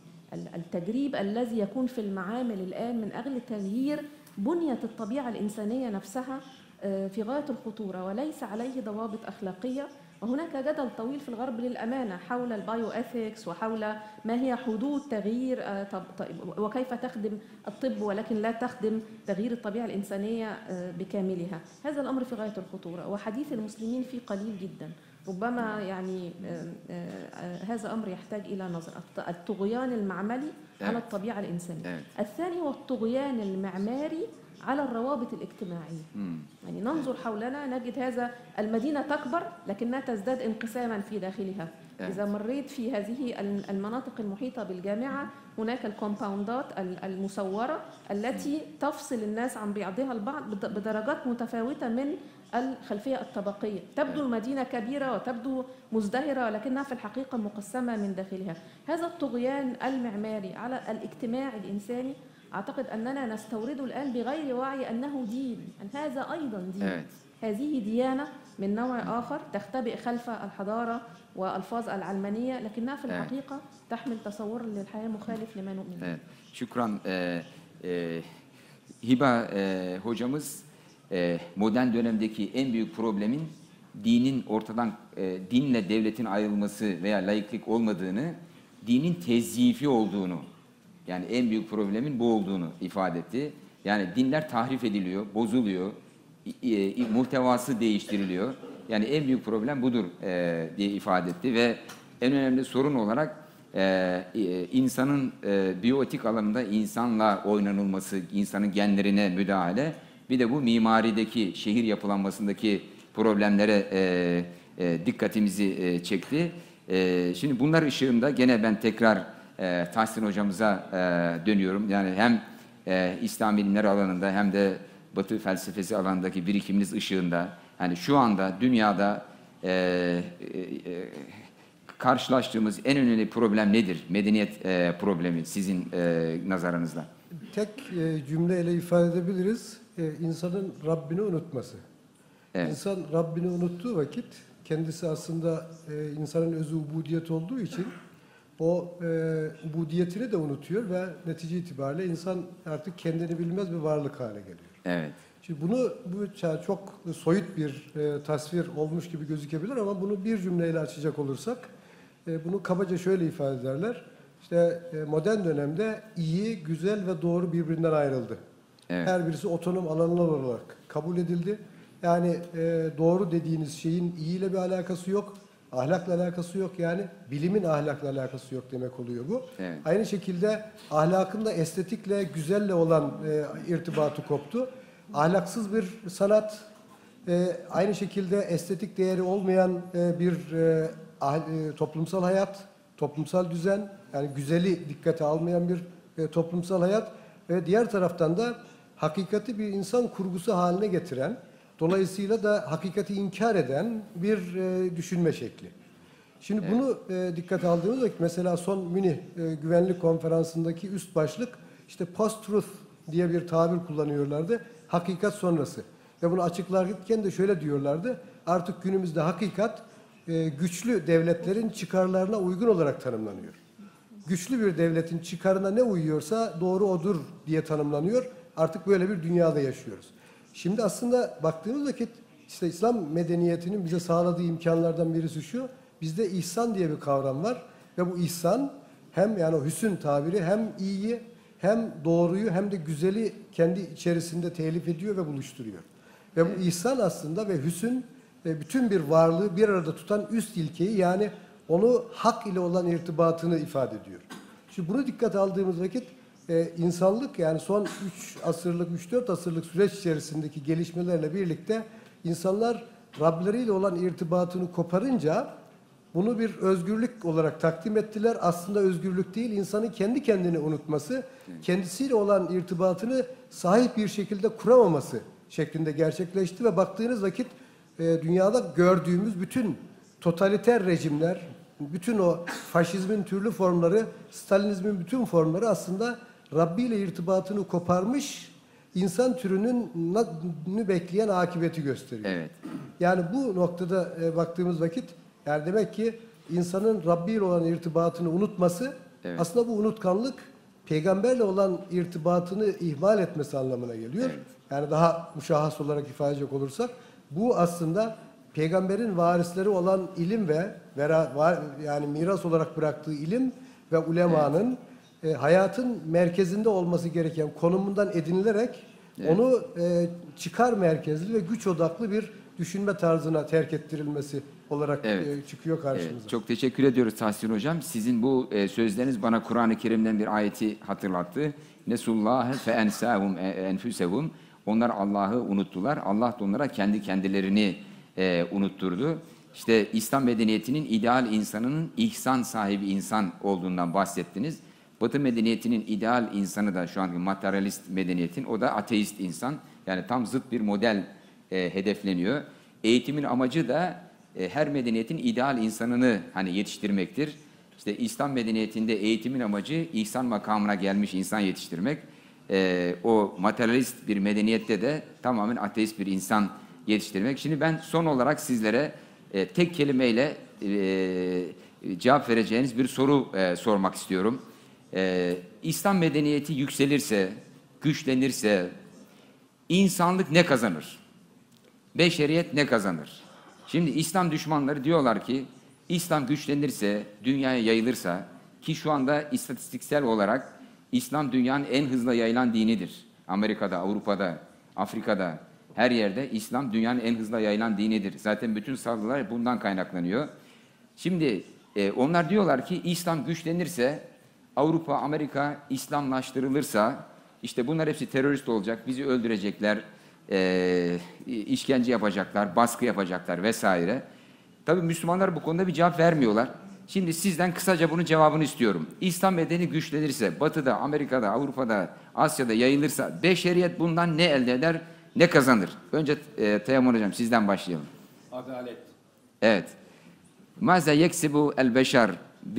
التجريب الذي يكون في المعامل الآن من أجل تغيير بنية الطبيعة الإنسانية نفسها في غاية الخطورة، وليس عليه ضوابط أخلاقية وهناك جدل طويل في الغرب للأمانة حول البايو إثكس وحول ما هي حدود تغيير آه، طب- طب- وكيف تخدم الطب ولكن لا تخدم تغيير الطبيعة الإنسانية آه، بكاملها. هذا الأمر في غاية الخطورة وحديث المسلمين فيه قليل جدا. ربما يعني آه، آه، آه، هذا أمر يحتاج إلى نظر. الط- الطغيان المعملي على الطبيعة الإنسانية. Evet. الثاني هو الطغيان المعماري على الروابط الاجتماعية. يعني ننظر حولنا نجد هذا المدينة تكبر لكنها تزداد انقساما في داخلها. إذا مريت في هذه المناطق المحيطة بالجامعة هناك الكومباوندات المسورة التي تفصل الناس عن بعضها البعض بد- بدرجات متفاوتة من الخلفية الطبقية. تبدو المدينة كبيرة وتبدو مزدهرة ولكنها في الحقيقة مقسمة من داخلها. هذا الطغيان المعماري على الاجتماع الإنساني أعتقد أننا نستورده الآن بغير وعي أنه دين، أن هذا أيضا دين. Evet. هذه ديانة من نوع آخر تختبئ خلف الحضارة والألفاظ العلمانية لكنها في الحقيقة تحمل تصور للحياة مخالف لما نؤمن به. Evet. Şükran. Ee, e, Hiba e, hocamız e, modern dönemdeki en büyük problemin dinin ortadan, e, dinle devletin ayrılması veya laiklik olmadığını, dinin tezyifi olduğunu, yani en büyük problemin bu olduğunu ifade etti. Yani dinler tahrif ediliyor, bozuluyor, i- i- muhtevası değiştiriliyor. Yani en büyük problem budur e, diye ifade etti ve en önemli sorun olarak e, e, insanın e, biyoetik alanında insanla oynanılması, insanın genlerine müdahale, bir de bu mimarideki, şehir yapılanmasındaki problemlere e, e, dikkatimizi e, çekti. E, şimdi bunlar ışığında gene ben tekrar e, Tahsin hocamıza e, dönüyorum. Yani hem e, İslam bilimleri alanında hem de Batı felsefesi alanındaki birikiminiz ışığında, yani şu anda dünyada e, e, e, karşılaştığımız en önemli problem nedir? Medeniyet e, problemi sizin e, nazarınızda. Tek e, cümleyle ifade edebiliriz. E, insanın Rabbini unutması. Evet. İnsan Rabbini unuttuğu vakit kendisi aslında e, insanın özü ubudiyet olduğu için o e, ubudiyetini de unutuyor ve netice itibariyle insan artık kendini bilmez bir varlık hale geliyor. Evet. Şimdi bunu bu ça- çok soyut bir e, tasvir olmuş gibi gözükebilir ama bunu bir cümleyle açacak olursak e, bunu kabaca şöyle ifade ederler. İşte e, modern dönemde iyi, güzel ve doğru birbirinden ayrıldı. Evet. Her birisi otonom alanlar olarak kabul edildi. Yani e, doğru dediğiniz şeyin iyi ile bir alakası yok, ahlakla alakası yok. Yani bilimin ahlakla alakası yok demek oluyor bu. Evet. Aynı şekilde ahlakın da estetikle, güzelle olan e, irtibatı koptu. Ahlaksız bir sanat, e, aynı şekilde estetik değeri olmayan e, bir e, ah- e, toplumsal hayat, toplumsal düzen, yani güzeli dikkate almayan bir e, toplumsal hayat ve diğer taraftan da hakikati bir insan kurgusu haline getiren, dolayısıyla da hakikati inkar eden bir e, düşünme şekli. Şimdi bunu e, dikkate aldığımız vakit mesela son Münih e, Güvenlik Konferansı'ndaki üst başlık işte post-truth diye bir tabir kullanıyorlardı. Hakikat sonrası. Ve bunu açıklarken de şöyle diyorlardı. Artık günümüzde hakikat e, güçlü devletlerin çıkarlarına uygun olarak tanımlanıyor. Güçlü bir devletin çıkarına ne uyuyorsa doğru odur diye tanımlanıyor. Artık böyle bir dünyada yaşıyoruz. Şimdi aslında baktığımız vakit işte İslam medeniyetinin bize sağladığı imkanlardan birisi şu. Bizde ihsan diye bir kavram var ve bu ihsan hem yani o hüsn tabiri hem iyiyi hem doğruyu hem de güzeli kendi içerisinde telif ediyor ve buluşturuyor. Ve bu ihsan aslında ve hüsn e, bütün bir varlığı bir arada tutan üst ilkeyi yani onu hak ile olan irtibatını ifade ediyor. Şimdi bunu dikkate aldığımız vakit e, insanlık yani son üç asırlık, üç dört asırlık süreç içerisindeki gelişmelerle birlikte insanlar Rableriyle olan irtibatını koparınca bunu bir özgürlük olarak takdim ettiler. Aslında özgürlük değil, insanın kendi kendini unutması, kendisiyle olan irtibatını sahip bir şekilde kuramaması şeklinde gerçekleşti ve baktığınız vakit e, dünyada gördüğümüz bütün totaliter rejimler, bütün o faşizmin türlü formları, Stalinizmin bütün formları aslında Rabbi ile irtibatını koparmış, insan türünün nü bekleyen akıbeti gösteriyor. Evet. Yani bu noktada e, baktığımız vakit yani demek ki insanın Rabbi ile olan irtibatını unutması Evet. aslında bu unutkanlık peygamberle olan irtibatını ihmal etmesi anlamına geliyor. Evet. Yani daha müşahhas olarak ifade edecek olursak bu aslında peygamberin varisleri olan ilim ve vera, var, yani miras olarak bıraktığı ilim ve ulemanın e, hayatın merkezinde olması gereken konumundan edinilerek evet. onu e, çıkar merkezli ve güç odaklı bir düşünme tarzına terk ettirilmesi olarak evet. e, çıkıyor karşımıza. Evet, çok teşekkür ediyoruz Tahsin Hocam. Sizin bu e, sözleriniz bana Kur'an-ı Kerim'den bir ayeti hatırlattı. Nesullâhe fe ensâhum enfusehum. Onlar Allah'ı unuttular. Allah da onlara kendi kendilerini e, unutturdu. İşte İslam medeniyetinin ideal insanının ihsan sahibi insan olduğundan bahsettiniz. Batı medeniyetinin ideal insanı da şu anki materyalist medeniyetin, o da ateist insan. Yani tam zıt bir model e, hedefleniyor. Eğitimin amacı da e, her medeniyetin ideal insanını hani yetiştirmektir. İşte İslam medeniyetinde eğitimin amacı ihsan makamına gelmiş insan yetiştirmek. E, o materyalist bir medeniyette de tamamen ateist bir insan yetiştirmek. Şimdi ben son olarak sizlere e, tek kelimeyle e, cevap vereceğiniz bir soru e, sormak istiyorum. E, İslam medeniyeti yükselirse, güçlenirse insanlık ne kazanır? Beşeriyet ne kazanır? Şimdi İslam düşmanları diyorlar ki İslam güçlenirse, dünyaya yayılırsa, ki şu anda istatistiksel olarak İslam dünyanın en hızlı yayılan dinidir. Amerika'da, Avrupa'da, Afrika'da, her yerde İslam dünyanın en hızlı yayılan dinidir. Zaten bütün saldırılar bundan kaynaklanıyor. Şimdi e, onlar diyorlar ki İslam güçlenirse, Avrupa, Amerika İslamlaştırılırsa, işte bunlar hepsi terörist olacak, bizi öldürecekler, e, işkence yapacaklar, baskı yapacaklar vesaire. Tabii Müslümanlar bu konuda bir cevap vermiyorlar. Şimdi sizden kısaca bunun cevabını istiyorum. İslam medeni güçlenirse, Batı'da, Amerika'da, Avrupa'da, Asya'da yayılırsa, beşeriyet bundan ne elde eder, ne kazanır? Önce e, Teyammül Hocam sizden başlayalım. Adalet. Evet. Maza yeksibu el beşer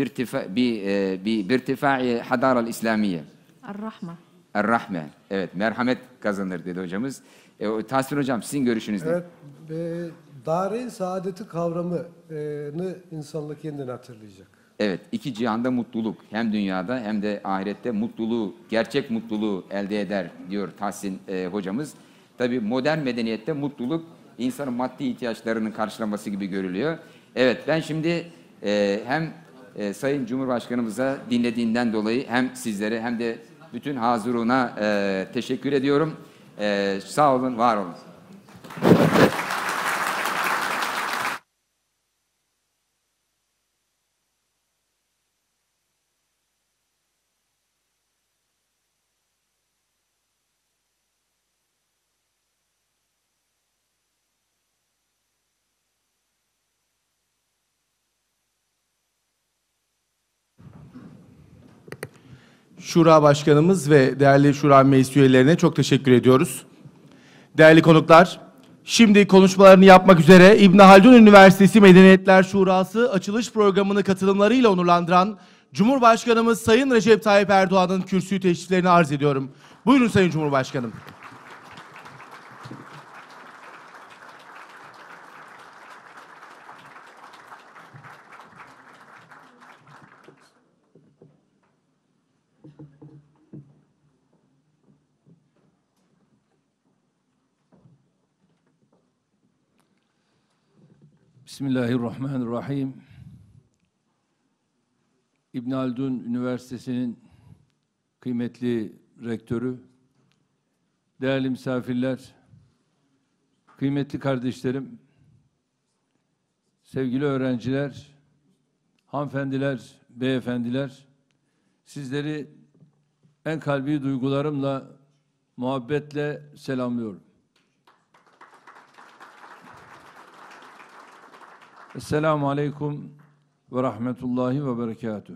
birtifa'i hadara İslamiye. Er-Rahme. Er-Rahme. Evet, merhamet kazanır dedi hocamız. E, Tahsin Hocam sizin görüşünüz ne? Evet, e, Dar-ı saadeti kavramını insanlık yeniden hatırlayacak. Evet, iki cihanda mutluluk, hem dünyada hem de ahirette mutluluğu, gerçek mutluluğu elde eder diyor Tahsin e, hocamız. Tabii modern medeniyette mutluluk insanın maddi ihtiyaçlarının karşılaması gibi görülüyor. Evet, ben şimdi e, hem e, Sayın Cumhurbaşkanımıza dinlediğinden dolayı hem sizlere hem de bütün hazıruna e, teşekkür ediyorum. E, sağ olun, var olun. Şura Başkanımız ve değerli Şura Meclis üyelerine çok teşekkür ediyoruz. Değerli konuklar, şimdi konuşmalarını yapmak üzere İbn Haldun Üniversitesi Medeniyetler Şurası açılış programını katılımlarıyla onurlandıran Cumhurbaşkanımız Sayın Recep Tayyip Erdoğan'ın kürsü teşriflerini arz ediyorum. Buyurun Sayın Cumhurbaşkanım. Bismillahirrahmanirrahim. İbn Haldun Üniversitesi'nin kıymetli rektörü, değerli misafirler, kıymetli kardeşlerim, sevgili öğrenciler, hanımefendiler, beyefendiler, sizleri en kalbi duygularımla, muhabbetle selamlıyorum. Esselamu Aleyküm ve Rahmetullahi ve Berekatuhu.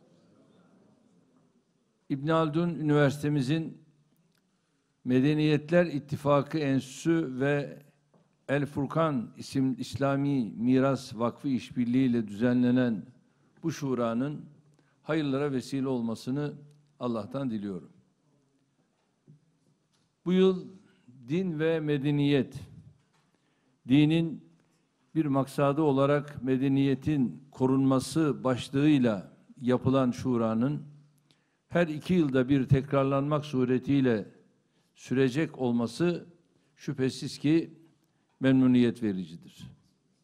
İbn Haldun Üniversitemizin Medeniyetler İttifakı Enstitüsü ve El Furkan isimli İslami Miras Vakfı İşbirliği ile düzenlenen bu şuranın hayırlara vesile olmasını Allah'tan diliyorum. Bu yıl din ve medeniyet, dinin bir maksadı olarak medeniyetin korunması başlığıyla yapılan şuranın her iki yılda bir tekrarlanmak suretiyle sürecek olması şüphesiz ki memnuniyet vericidir.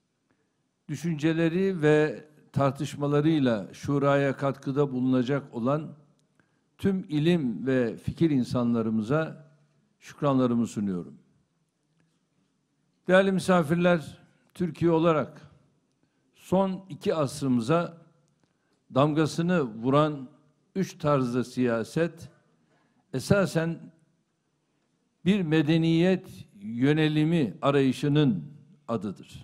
düşünceleri ve tartışmalarıyla şuraya katkıda bulunacak olan tüm ilim ve fikir insanlarımıza şükranlarımı sunuyorum. Değerli misafirler, Türkiye olarak son iki asrımıza damgasını vuran üç tarzda siyaset, esasen bir medeniyet yönelimi arayışının adıdır.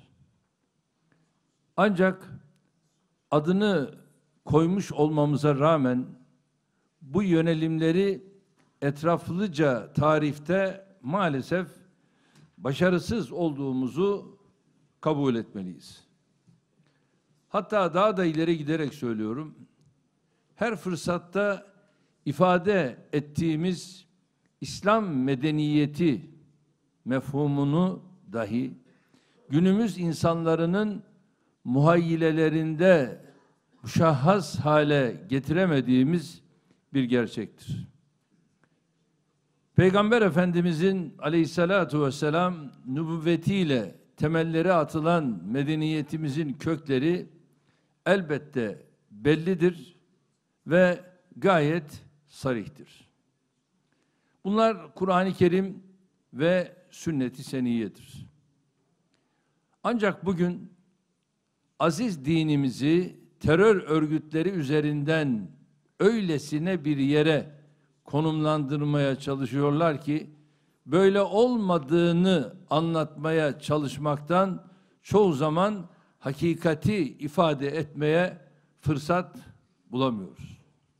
Ancak adını koymuş olmamıza rağmen bu yönelimleri etraflıca tarifte maalesef başarısız olduğumuzu kabul etmeliyiz. Hatta daha da ileri giderek söylüyorum, her fırsatta ifade ettiğimiz İslam medeniyeti mefhumunu dahi günümüz insanlarının muhayyilelerinde müşahhas hale getiremediğimiz bir gerçektir. Peygamber Efendimizin aleyhissalatu vesselam nübüvvetiyle temelleri atılan medeniyetimizin kökleri elbette bellidir ve gayet sarihtir. Bunlar Kur'an-ı Kerim ve sünnet-i seniyyedir. Ancak bugün aziz dinimizi terör örgütleri üzerinden öylesine bir yere konumlandırmaya çalışıyorlar ki böyle olmadığını anlatmaya çalışmaktan çoğu zaman hakikati ifade etmeye fırsat bulamıyoruz.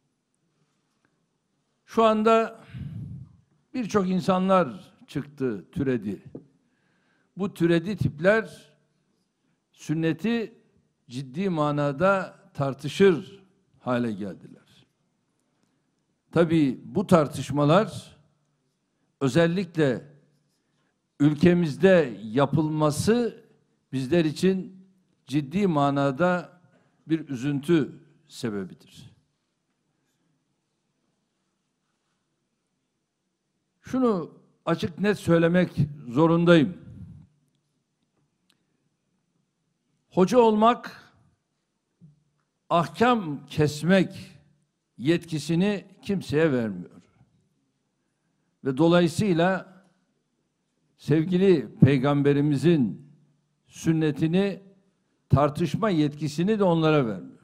Şu anda birçok insanlar çıktı, türedi. Bu türedi tipler sünneti ciddi manada tartışır hale geldiler. Tabii bu tartışmalar özellikle ülkemizde yapılması bizler için ciddi manada bir üzüntü sebebidir. Şunu açık net söylemek zorundayım. Hoca olmak, ahkam kesmek yetkisini kimseye vermiyor. Ve dolayısıyla sevgili Peygamberimizin sünnetini tartışma yetkisini de onlara vermiyor.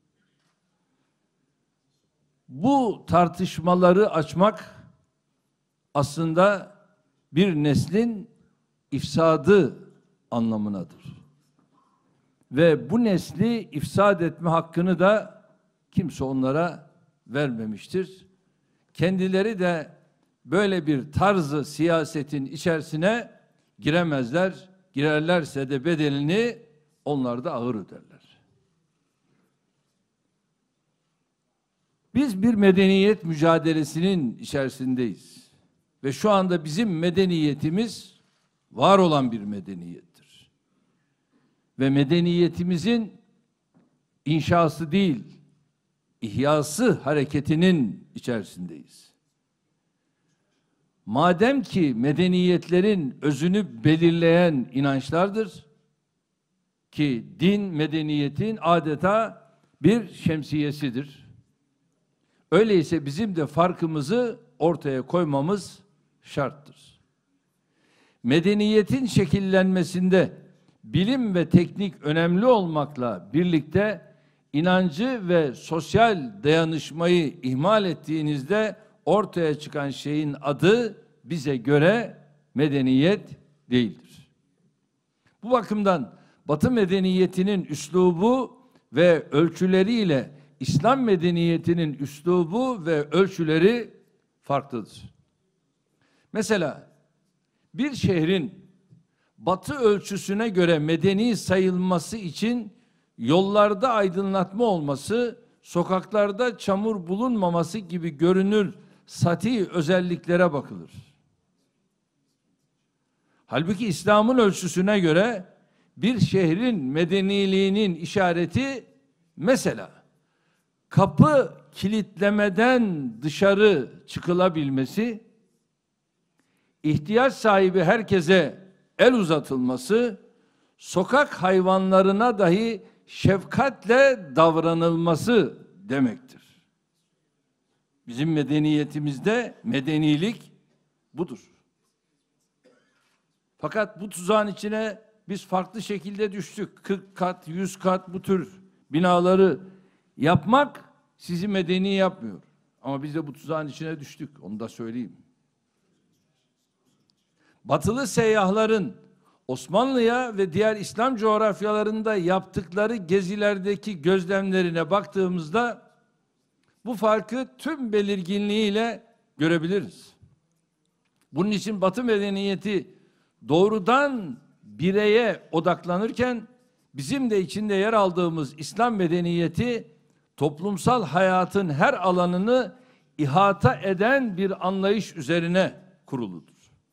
Bu tartışmaları açmak aslında bir neslin ifsadı anlamınadır. Ve bu nesli ifsad etme hakkını da kimse onlara vermemiştir. Kendileri de böyle bir tarzı siyasetin içerisine giremezler. Girerlerse de bedelini onlar da ağır öderler. Biz bir medeniyet mücadelesinin içerisindeyiz. Ve şu anda bizim medeniyetimiz var olan bir medeniyettir. Ve medeniyetimizin inşası değil, ihyası hareketinin içerisindeyiz. Madem ki medeniyetlerin özünü belirleyen inançlardır ki din medeniyetin adeta bir şemsiyesidir. Öyleyse bizim de farkımızı ortaya koymamız şarttır. Medeniyetin şekillenmesinde bilim ve teknik önemli olmakla birlikte inancı ve sosyal dayanışmayı ihmal ettiğinizde ortaya çıkan şeyin adı bize göre medeniyet değildir. Bu bakımdan Batı medeniyetinin üslubu ve ölçüleriyle İslam medeniyetinin üslubu ve ölçüleri farklıdır. Mesela bir şehrin Batı ölçüsüne göre medeni sayılması için yollarda aydınlatma olması, sokaklarda çamur bulunmaması gibi görünür sati özelliklere bakılır. Halbuki İslam'ın ölçüsüne göre bir şehrin medeniliğinin işareti mesela kapı kilitlemeden dışarı çıkılabilmesi, ihtiyaç sahibi herkese el uzatılması, sokak hayvanlarına dahi şefkatle davranılması demektir. Bizim medeniyetimizde medenilik budur. Fakat bu tuzağın içine biz farklı şekilde düştük. kırk kat, yüz kat bu tür binaları yapmak sizi medeni yapmıyor. Ama biz de bu tuzağın içine düştük. Onu da söyleyeyim. Batılı seyyahların Osmanlı'ya ve diğer İslam coğrafyalarında yaptıkları gezilerdeki gözlemlerine baktığımızda bu farkı tüm belirginliğiyle görebiliriz. Bunun için Batı medeniyeti doğrudan bireye odaklanırken bizim de içinde yer aldığımız İslam medeniyeti toplumsal hayatın her alanını ihata eden bir anlayış üzerine kuruludur.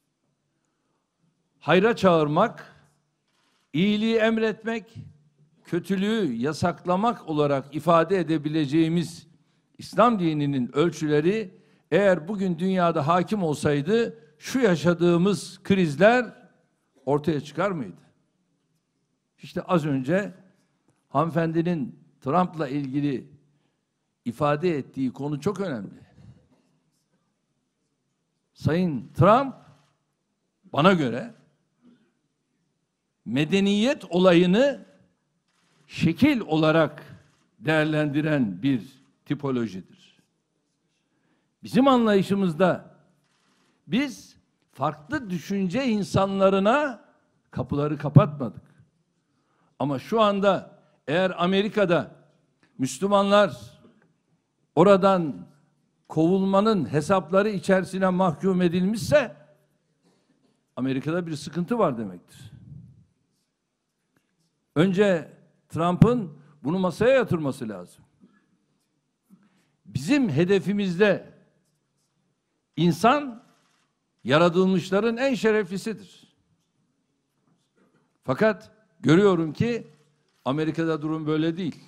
Hayra çağırmak, iyiliği emretmek, kötülüğü yasaklamak olarak ifade edebileceğimiz İslam dininin ölçüleri eğer bugün dünyada hakim olsaydı şu yaşadığımız krizler ortaya çıkar mıydı? İşte az önce hanımefendinin Trump'la ilgili ifade ettiği konu çok önemli. Sayın Trump bana göre medeniyet olayını şekil olarak değerlendiren bir tipolojidir. Bizim anlayışımızda biz farklı düşünce insanlarına kapıları kapatmadık. Ama şu anda eğer Amerika'da Müslümanlar oradan kovulmanın hesapları içerisine mahkum edilmişse Amerika'da bir sıkıntı var demektir. Önce Trump'ın bunu masaya yatırması lazım. Bizim hedefimizde insan yaratılmışların en şereflisidir. Fakat görüyorum ki Amerika'da durum böyle değil.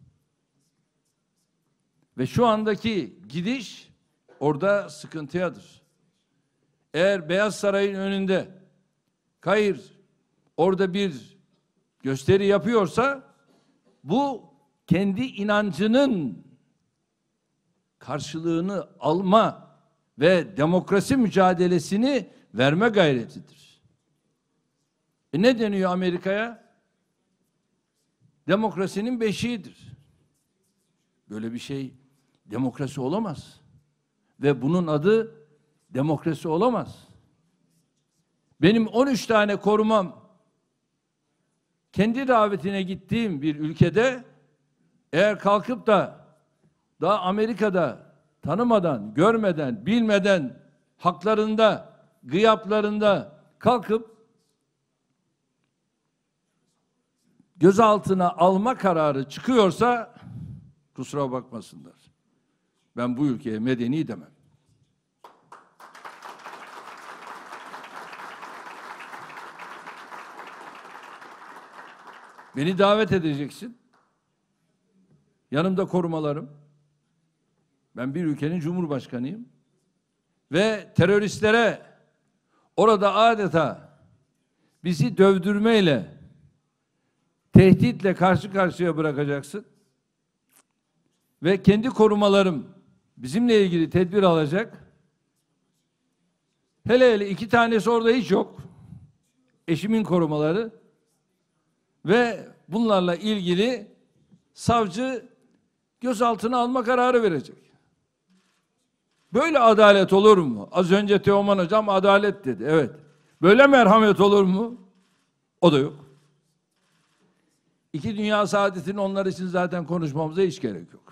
Ve şu andaki gidiş orada sıkıntıyadır. Eğer Beyaz Saray'ın önünde hayır orada bir gösteri yapıyorsa bu kendi inancının karşılığını alma ve demokrasi mücadelesini verme gayretidir. E ne deniyor Amerika'ya? Demokrasinin beşiğidir. Böyle bir şey demokrasi olamaz. Ve bunun adı demokrasi olamaz. Benim on üç tane korumam kendi davetine gittiğim bir ülkede eğer kalkıp da daha Amerika'da tanımadan, görmeden, bilmeden haklarında, gıyaplarında kalkıp gözaltına alma kararı çıkıyorsa kusura bakmasınlar. Ben bu ülkeye medeni demem. Beni davet edeceksin. Yanımda korumalarım. Ben bir ülkenin cumhurbaşkanıyım. Ve teröristlere orada adeta bizi dövdürmeyle, tehditle karşı karşıya bırakacaksın. Ve kendi korumalarım bizimle ilgili tedbir alacak. Hele hele iki tanesi orada hiç yok. Eşimin korumaları. Ve bunlarla ilgili savcı gözaltına alma kararı verecek. Böyle adalet olur mu? Az önce Teoman Hocam adalet dedi. Evet. Böyle merhamet olur mu? O da yok. İki dünya saadetini onlar için zaten konuşmamıza hiç gerek yok.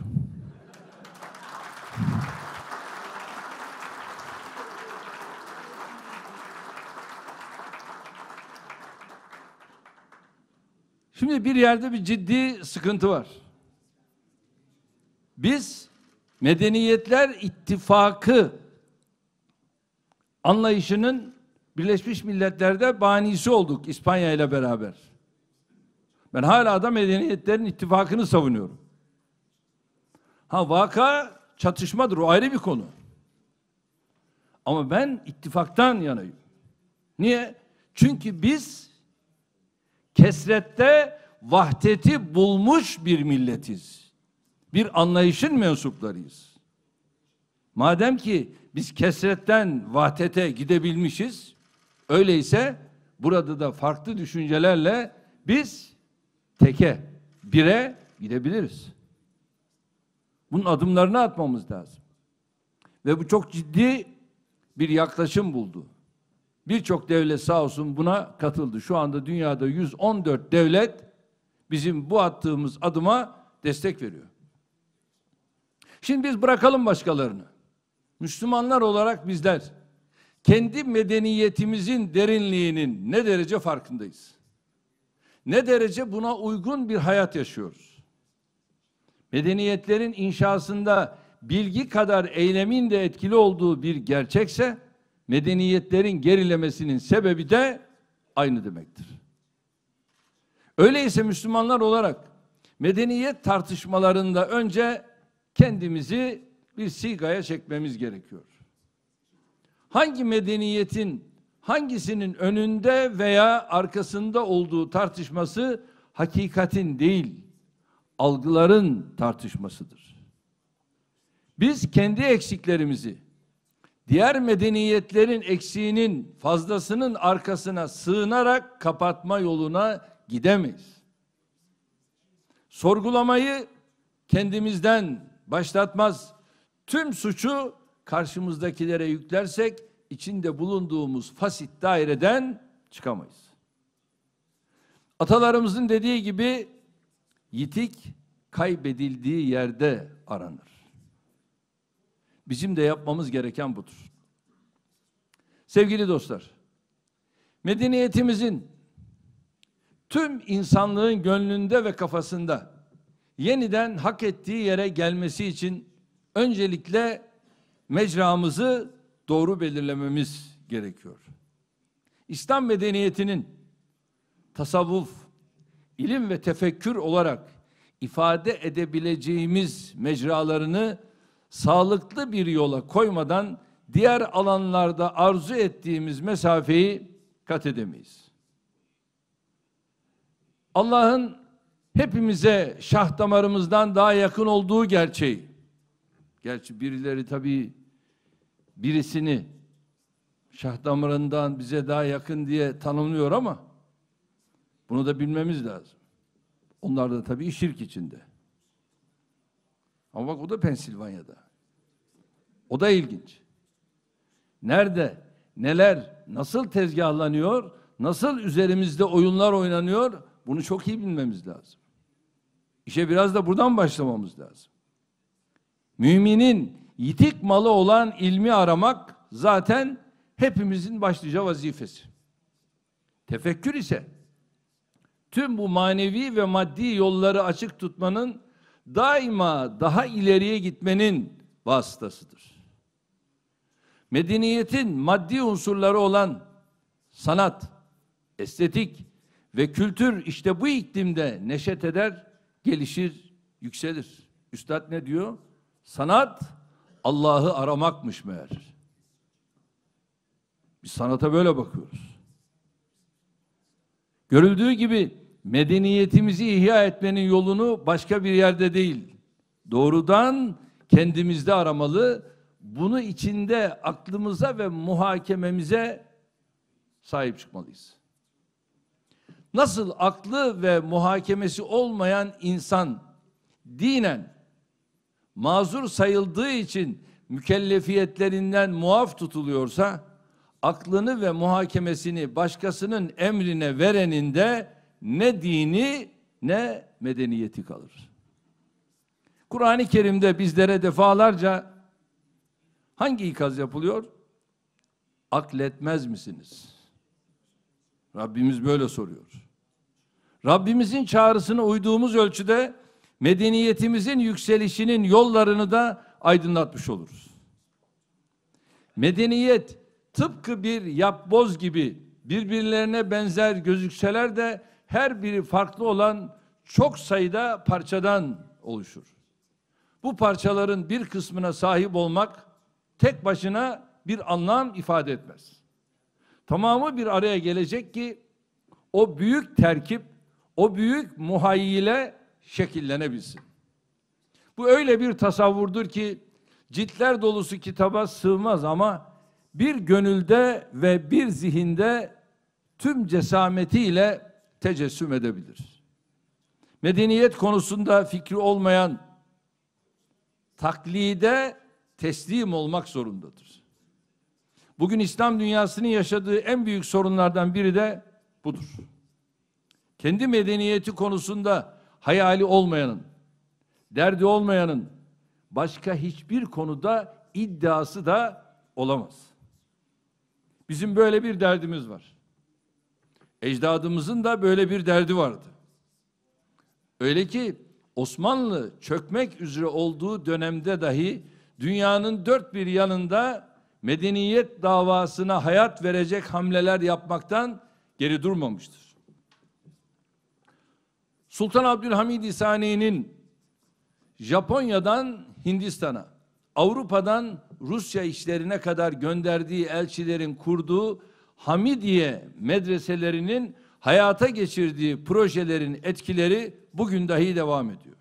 Şimdi bir yerde bir ciddi sıkıntı var. Biz Medeniyetler İttifakı anlayışının Birleşmiş Milletler'de banisi olduk İspanya ile beraber. Ben hala da medeniyetlerin ittifakını savunuyorum. Ha vaka çatışmadır, o ayrı bir konu. Ama ben ittifaktan yanayım. Niye? Çünkü biz kesrette vahdeti bulmuş bir milletiz. Bir anlayışın mensuplarıyız. Madem ki biz kesretten vahdete gidebilmişiz, öyleyse burada da farklı düşüncelerle biz teke, bire gidebiliriz. Bunun adımlarını atmamız lazım. Ve bu çok ciddi bir yaklaşım buldu. Birçok devlet sağ olsun buna katıldı. Şu anda dünyada yüz on dört devlet bizim bu attığımız adıma destek veriyor. Şimdi biz bırakalım başkalarını. Müslümanlar olarak bizler kendi medeniyetimizin derinliğinin ne derece farkındayız? Ne derece buna uygun bir hayat yaşıyoruz? Medeniyetlerin inşasında bilgi kadar eylemin de etkili olduğu bir gerçekse, medeniyetlerin gerilemesinin sebebi de aynı demektir. Öyleyse Müslümanlar olarak medeniyet tartışmalarında önce kendimizi bir sigaya çekmemiz gerekiyor. Hangi medeniyetin hangisinin önünde veya arkasında olduğu tartışması hakikatin değil, algıların tartışmasıdır. Biz kendi eksiklerimizi diğer medeniyetlerin eksiğinin fazlasının arkasına sığınarak kapatma yoluna gidemeyiz. Sorgulamayı kendimizden başlatmaz, tüm suçu karşımızdakilere yüklersek içinde bulunduğumuz fasit daireden çıkamayız. Atalarımızın dediği gibi yitik kaybedildiği yerde aranır. Bizim de yapmamız gereken budur. Sevgili dostlar, medeniyetimizin tüm insanlığın gönlünde ve kafasında yeniden hak ettiği yere gelmesi için öncelikle mecramızı doğru belirlememiz gerekiyor. İslam medeniyetinin tasavvuf, ilim ve tefekkür olarak ifade edebileceğimiz mecralarını sağlıklı bir yola koymadan diğer alanlarda arzu ettiğimiz mesafeyi kat edemeyiz. Allah'ın hepimize şah damarımızdan daha yakın olduğu gerçeği, gerçi birileri tabii birisini şah damarından bize daha yakın diye tanımlıyor ama bunu da bilmemiz lazım. Onlar da tabii şirk içinde. Ama bak o da Pensilvanya'da. O da ilginç. Nerede, neler, nasıl tezgahlanıyor, nasıl üzerimizde oyunlar oynanıyor, bunu çok iyi bilmemiz lazım. İşe biraz da buradan başlamamız lazım. Müminin yitik malı olan ilmi aramak zaten hepimizin başlıca vazifesi. Tefekkür ise tüm bu manevi ve maddi yolları açık tutmanın, daima daha ileriye gitmenin vasıtasıdır. Medeniyetin maddi unsurları olan sanat, estetik ve kültür işte bu iklimde neşet eder, gelişir, yükselir. Üstad ne diyor? Sanat Allah'ı aramakmış meğer. Biz sanata böyle bakıyoruz. Görüldüğü gibi medeniyetimizi ihya etmenin yolunu başka bir yerde değil, doğrudan kendimizde aramalı, bunu içinde aklımıza ve muhakememize sahip çıkmalıyız. Nasıl aklı ve muhakemesi olmayan insan dinen mazur sayıldığı için mükellefiyetlerinden muaf tutuluyorsa, aklını ve muhakemesini başkasının emrine verenin de ne dini ne medeniyeti kalır. Kur'an-ı Kerim'de bizlere defalarca hangi ikaz yapılıyor? Akletmez misiniz? Rabbimiz böyle soruyor. Rabbimizin çağrısına uyduğumuz ölçüde medeniyetimizin yükselişinin yollarını da aydınlatmış oluruz. Medeniyet tıpkı bir yapboz gibi birbirlerine benzer gözükseler de her biri farklı olan çok sayıda parçadan oluşur. Bu parçaların bir kısmına sahip olmak tek başına bir anlam ifade etmez. Tamamı bir araya gelecek ki o büyük terkip, o büyük muhayyile şekillenebilsin. Bu öyle bir tasavvurdur ki ciltler dolusu kitaba sığmaz ama bir gönülde ve bir zihinde tüm cesametiyle tecessüm edebilir. Medeniyet konusunda fikri olmayan taklide teslim olmak zorundadır. Bugün İslam dünyasının yaşadığı en büyük sorunlardan biri de budur. Kendi medeniyeti konusunda hayali olmayanın, derdi olmayanın başka hiçbir konuda iddiası da olamaz. Bizim böyle bir derdimiz var. Ecdadımızın da böyle bir derdi vardı. Öyle ki Osmanlı çökmek üzere olduğu dönemde dahi dünyanın dört bir yanında medeniyet davasına hayat verecek hamleler yapmaktan geri durmamıştır. Sultan Abdülhamid Sani'nin Japonya'dan Hindistan'a, Avrupa'dan Rusya işlerine kadar gönderdiği elçilerin kurduğu Hamidiye medreselerinin hayata geçirdiği projelerin etkileri bugün dahi devam ediyor.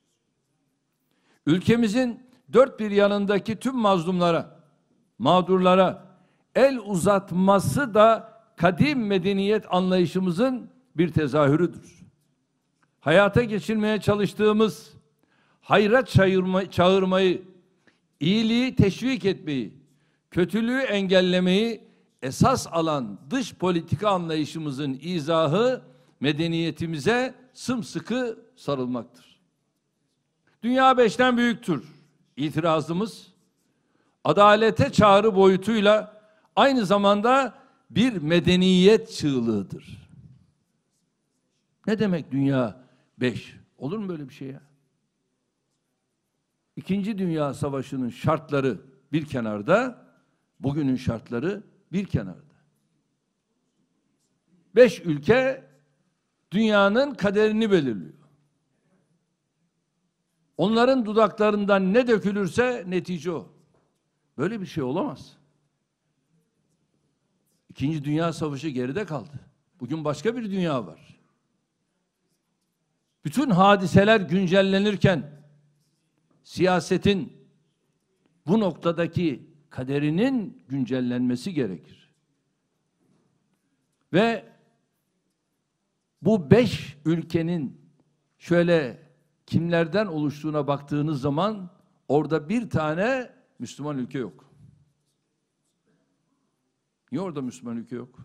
Ülkemizin dört bir yanındaki tüm mazlumlara, mağdurlara el uzatması da kadim medeniyet anlayışımızın bir tezahürüdür. Hayata geçirmeye çalıştığımız hayra çağırma, çağırmayı, iyiliği teşvik etmeyi, kötülüğü engellemeyi esas alan dış politika anlayışımızın izahı medeniyetimize sımsıkı sarılmaktır. Dünya beşten büyüktür. İtirazımız adalete çağrı boyutuyla aynı zamanda bir medeniyet çığlığıdır. Ne demek dünya beş? Olur mu böyle bir şey ya? İkinci Dünya Savaşı'nın şartları bir kenarda, bugünün şartları bir kenarda. Beş ülke dünyanın kaderini belirliyor. Onların dudaklarından ne dökülürse netice o. Böyle bir şey olamaz. İkinci Dünya Savaşı geride kaldı. Bugün başka bir dünya var. Bütün hadiseler güncellenirken siyasetin bu noktadaki kaderinin güncellenmesi gerekir. Ve bu beş ülkenin şöyle kimlerden oluştuğuna baktığınız zaman orada bir tane Müslüman ülke yok. Niye orada Müslüman ülke yok?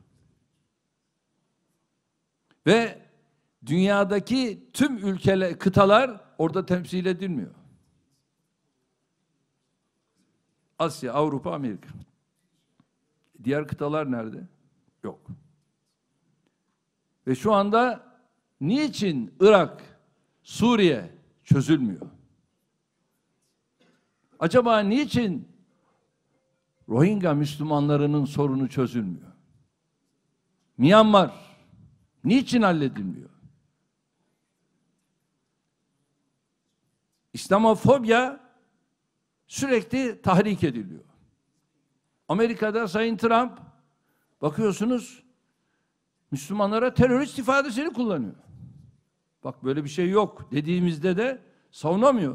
Ve dünyadaki tüm ülkeler, kıtalar orada temsil edilmiyor. Asya, Avrupa, Amerika. Diğer kıtalar nerede? Yok. Ve şu anda niçin Irak, Suriye çözülmüyor? Acaba niçin Rohingya Müslümanlarının sorunu çözülmüyor? Myanmar niçin halledilmiyor? İslamofobya sürekli tahrik ediliyor. Amerika'da Sayın Trump bakıyorsunuz Müslümanlara terörist ifadesini kullanıyor. Bak böyle bir şey yok dediğimizde de savunamıyor.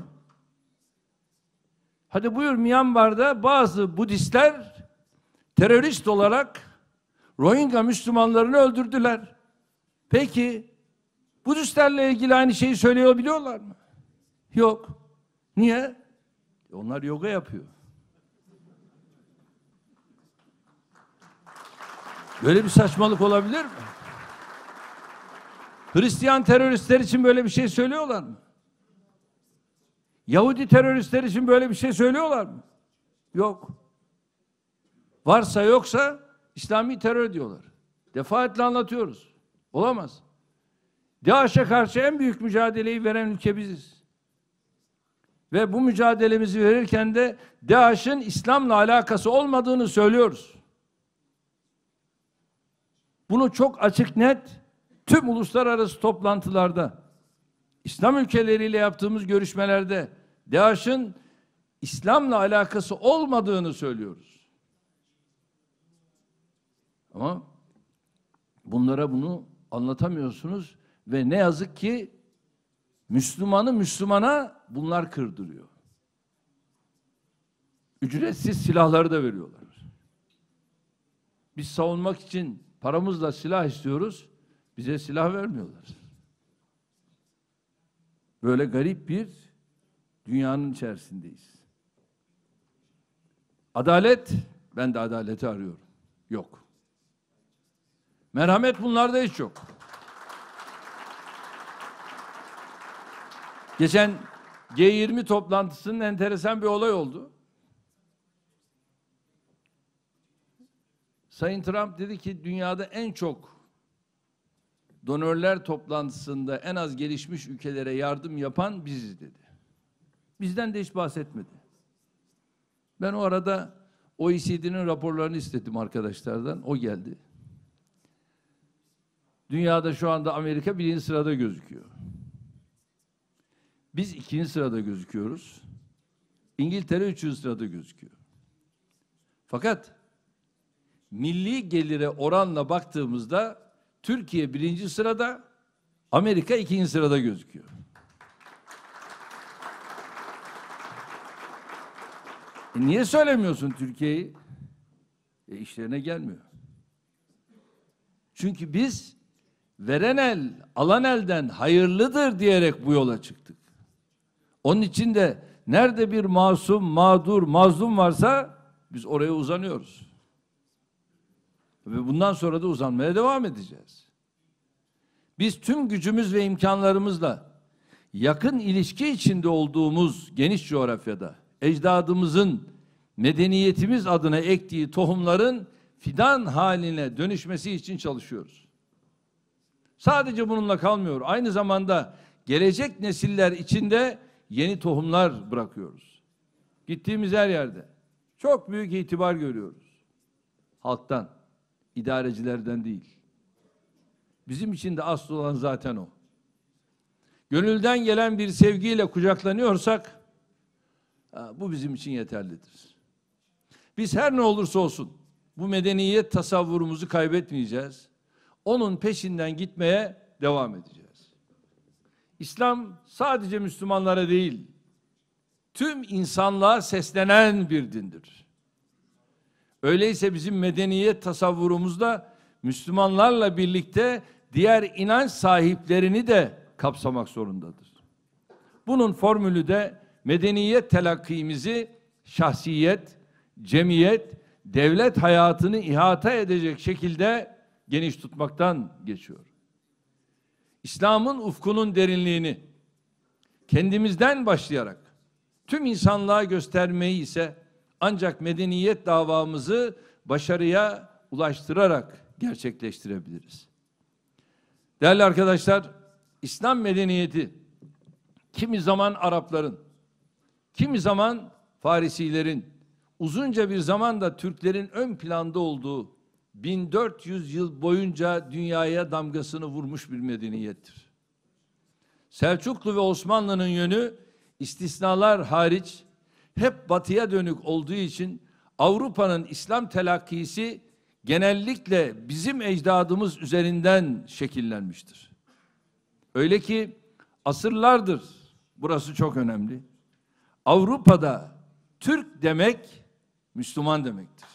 Hadi buyur Myanmar'da bazı Budistler terörist olarak Rohingya Müslümanlarını öldürdüler. Peki Budistlerle ilgili aynı şeyi söyleyebiliyorlar mı? Yok. Niye? Onlar yoga yapıyor. Böyle bir saçmalık olabilir mi? Hristiyan teröristler için böyle bir şey söylüyorlar mı? Yahudi teröristler için böyle bir şey söylüyorlar mı? Yok. Varsa yoksa İslami terör diyorlar. Defaatle anlatıyoruz. Olamaz. DAEŞ'e karşı en büyük mücadeleyi veren ülke biziz. Ve bu mücadelemizi verirken de DAEŞ'in İslam'la alakası olmadığını söylüyoruz. Bunu çok açık net tüm uluslararası toplantılarda, İslam ülkeleriyle yaptığımız görüşmelerde DAEŞ'in İslam'la alakası olmadığını söylüyoruz. Ama bunlara bunu anlatamıyorsunuz ve ne yazık ki Müslümanı Müslümana bunlar kırdırıyor. Ücretsiz silahları da veriyorlar. Biz savunmak için paramızla silah istiyoruz, bize silah vermiyorlar. Böyle garip bir dünyanın içerisindeyiz. Adalet, ben de adaleti arıyorum. Yok. Merhamet bunlarda hiç yok. Geçen G yirmi toplantısının enteresan bir olay oldu. Sayın Trump dedi ki dünyada en çok donörler toplantısında en az gelişmiş ülkelere yardım yapan biziz dedi. Bizden de hiç bahsetmedi. Ben o arada O E C D'nin raporlarını istedim arkadaşlardan. O geldi. Dünyada şu anda Amerika birinci sırada gözüküyor. Biz ikinci sırada gözüküyoruz. İngiltere üçüncü sırada gözüküyor. Fakat milli gelire oranla baktığımızda Türkiye birinci sırada, Amerika ikinci sırada gözüküyor. E niye söylemiyorsun Türkiye'yi? E işlerine gelmiyor. Çünkü biz veren el, alan elden hayırlıdır diyerek bu yola çıktık. Onun için de nerede bir masum, mağdur, mazlum varsa biz oraya uzanıyoruz. Ve bundan sonra da uzanmaya devam edeceğiz. Biz tüm gücümüz ve imkanlarımızla yakın ilişki içinde olduğumuz geniş coğrafyada ecdadımızın medeniyetimiz adına ektiği tohumların fidan haline dönüşmesi için çalışıyoruz. Sadece bununla kalmıyor. Aynı zamanda gelecek nesiller içinde yeni tohumlar bırakıyoruz. Gittiğimiz her yerde çok büyük itibar görüyoruz. Halktan, idarecilerden değil. Bizim için de asıl olan zaten o. Gönülden gelen bir sevgiyle kucaklanıyorsak bu bizim için yeterlidir. Biz her ne olursa olsun bu medeniyet tasavvurumuzu kaybetmeyeceğiz. Onun peşinden gitmeye devam edeceğiz. İslam sadece Müslümanlara değil, tüm insanlığa seslenen bir dindir. Öyleyse bizim medeniyet tasavvurumuzda Müslümanlarla birlikte diğer inanç sahiplerini de kapsamak zorundadır. Bunun formülü de medeniyet telakkimizi şahsiyet, cemiyet, devlet hayatını ihata edecek şekilde geniş tutmaktan geçiyor. İslam'ın ufkunun derinliğini kendimizden başlayarak tüm insanlığa göstermeyi ise ancak medeniyet davamızı başarıya ulaştırarak gerçekleştirebiliriz. Değerli arkadaşlar, İslam medeniyeti kimi zaman Arapların, kimi zaman Farisilerin, uzunca bir zaman da Türklerin ön planda olduğu bin dört yüz yıl boyunca dünyaya damgasını vurmuş bir medeniyettir. Selçuklu ve Osmanlı'nın yönü istisnalar hariç hep batıya dönük olduğu için Avrupa'nın İslam telakkisi genellikle bizim ecdadımız üzerinden şekillenmiştir. Öyle ki asırlardır, burası çok önemli, Avrupa'da Türk demek Müslüman demektir.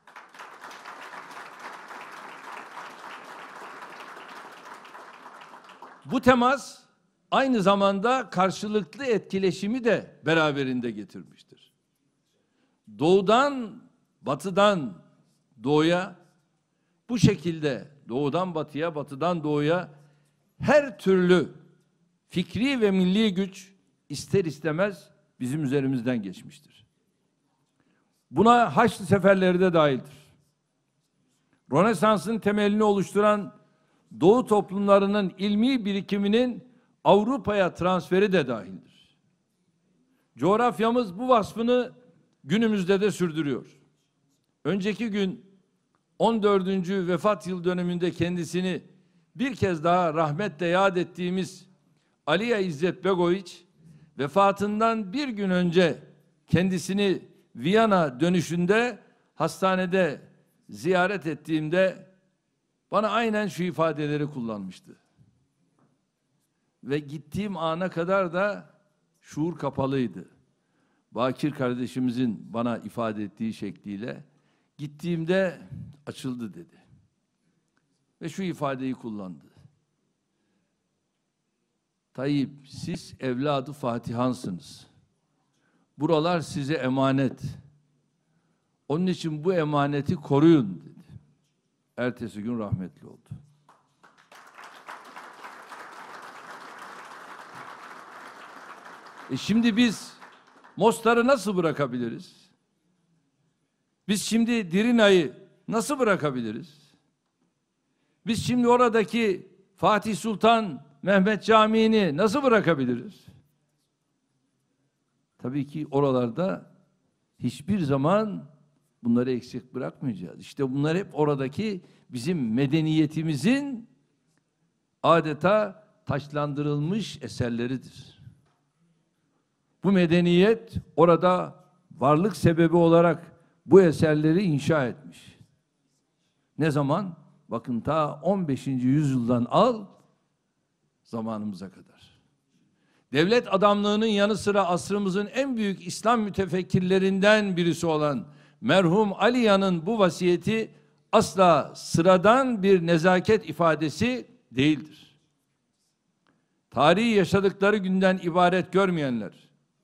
Bu temas aynı zamanda karşılıklı etkileşimi de beraberinde getirmiştir. Doğudan, batıdan doğuya, bu şekilde doğudan batıya, batıdan doğuya her türlü fikri ve milli güç ister istemez bizim üzerimizden geçmiştir. Buna Haçlı seferleri de dahildir. Rönesans'ın temelini oluşturan Doğu toplumlarının ilmi birikiminin Avrupa'ya transferi de dahildir. Coğrafyamız bu vasfını günümüzde de sürdürüyor. Önceki gün on dördüncü vefat yıl dönümünde kendisini bir kez daha rahmetle yad ettiğimiz Aliye İzzet Begoviç, vefatından bir gün önce kendisini Viyana dönüşünde hastanede ziyaret ettiğimde bana aynen şu ifadeleri kullanmıştı. Ve gittiğim ana kadar da şuur kapalıydı. Bakir kardeşimizin bana ifade ettiği şekliyle gittiğimde açıldı dedi. Ve şu ifadeyi kullandı. Tayyip, siz evladı Fatihansınız. Buralar size emanet. Onun için bu emaneti koruyun dedi. Ertesi gün rahmetli oldu. E şimdi biz Mostar'ı nasıl bırakabiliriz? Biz şimdi Dirina'yı nasıl bırakabiliriz? Biz şimdi oradaki Fatih Sultan Mehmet Camii'ni nasıl bırakabiliriz? Tabii ki oralarda hiçbir zaman bunları eksik bırakmayacağız. İşte bunlar hep oradaki bizim medeniyetimizin adeta taçlandırılmış eserleridir. Bu medeniyet orada varlık sebebi olarak bu eserleri inşa etmiş. Ne zaman? Bakın ta on beşinci yüzyıldan al zamanımıza kadar. Devlet adamlığının yanı sıra asrımızın en büyük İslam mütefekkirlerinden birisi olan merhum Aliya'nın bu vasiyeti asla sıradan bir nezaket ifadesi değildir. Tarihi yaşadıkları günden ibaret görmeyenler,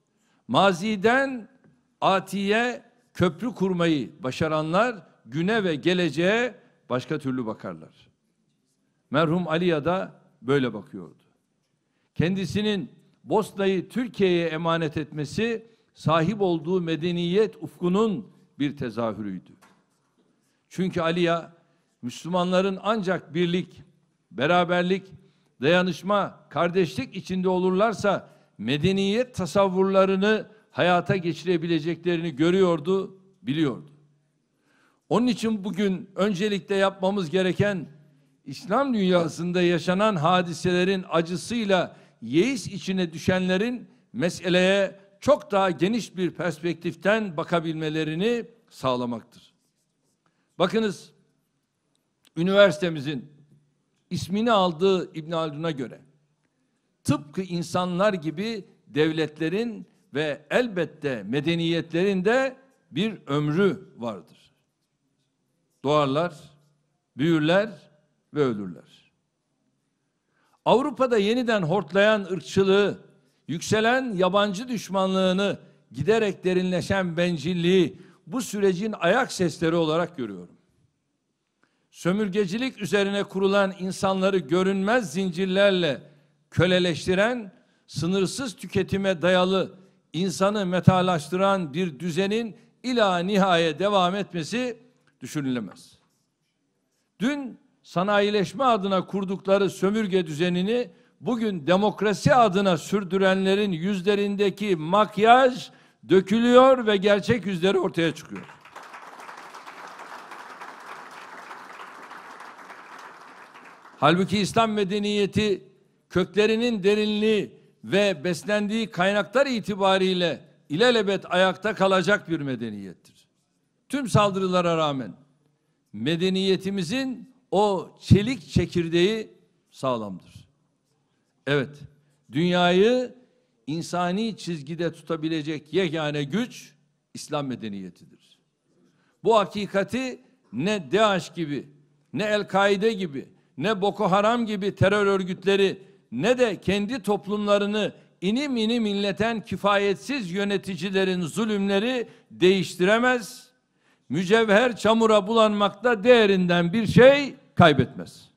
maziden atiye köprü kurmayı başaranlar güne ve geleceğe başka türlü bakarlar. Merhum Aliya da böyle bakıyordu. Kendisinin Bosna'yı Türkiye'ye emanet etmesi sahip olduğu medeniyet ufkunun bir tezahürüydü. Çünkü Aliya Müslümanların ancak birlik, beraberlik, dayanışma, kardeşlik içinde olurlarsa medeniyet tasavvurlarını hayata geçirebileceklerini görüyordu, biliyordu. Onun için bugün öncelikle yapmamız gereken İslam dünyasında yaşanan hadiselerin acısıyla yeis içine düşenlerin meseleye çok daha geniş bir perspektiften bakabilmelerini sağlamaktır. Bakınız, üniversitemizin ismini aldığı İbn Haldun'a göre tıpkı insanlar gibi devletlerin ve elbette medeniyetlerin de bir ömrü vardır. Doğarlar, büyürler ve ölürler. Avrupa'da yeniden hortlayan ırkçılığı, yükselen yabancı düşmanlığını, giderek derinleşen bencilliği bu sürecin ayak sesleri olarak görüyorum. Sömürgecilik üzerine kurulan insanları görünmez zincirlerle köleleştiren, sınırsız tüketime dayalı, insanı metalaştıran bir düzenin ila nihaya devam etmesi düşünülemez. Dün sanayileşme adına kurdukları sömürge düzenini bugün demokrasi adına sürdürenlerin yüzlerindeki makyaj dökülüyor ve gerçek yüzleri ortaya çıkıyor. Halbuki İslam medeniyeti köklerinin derinliği ve beslendiği kaynaklar itibariyle ilelebet ayakta kalacak bir medeniyettir. Tüm saldırılara rağmen medeniyetimizin o çelik çekirdeği sağlamdır. Evet, dünyayı insani çizgide tutabilecek yegane güç İslam medeniyetidir. Bu hakikati ne DAEŞ gibi, ne El-Kaide gibi, ne Boko Haram gibi terör örgütleri, ne de kendi toplumlarını inim inim inleten kifayetsiz yöneticilerin zulümleri değiştiremez, mücevher çamura bulanmakta değerinden bir şey kaybetmez.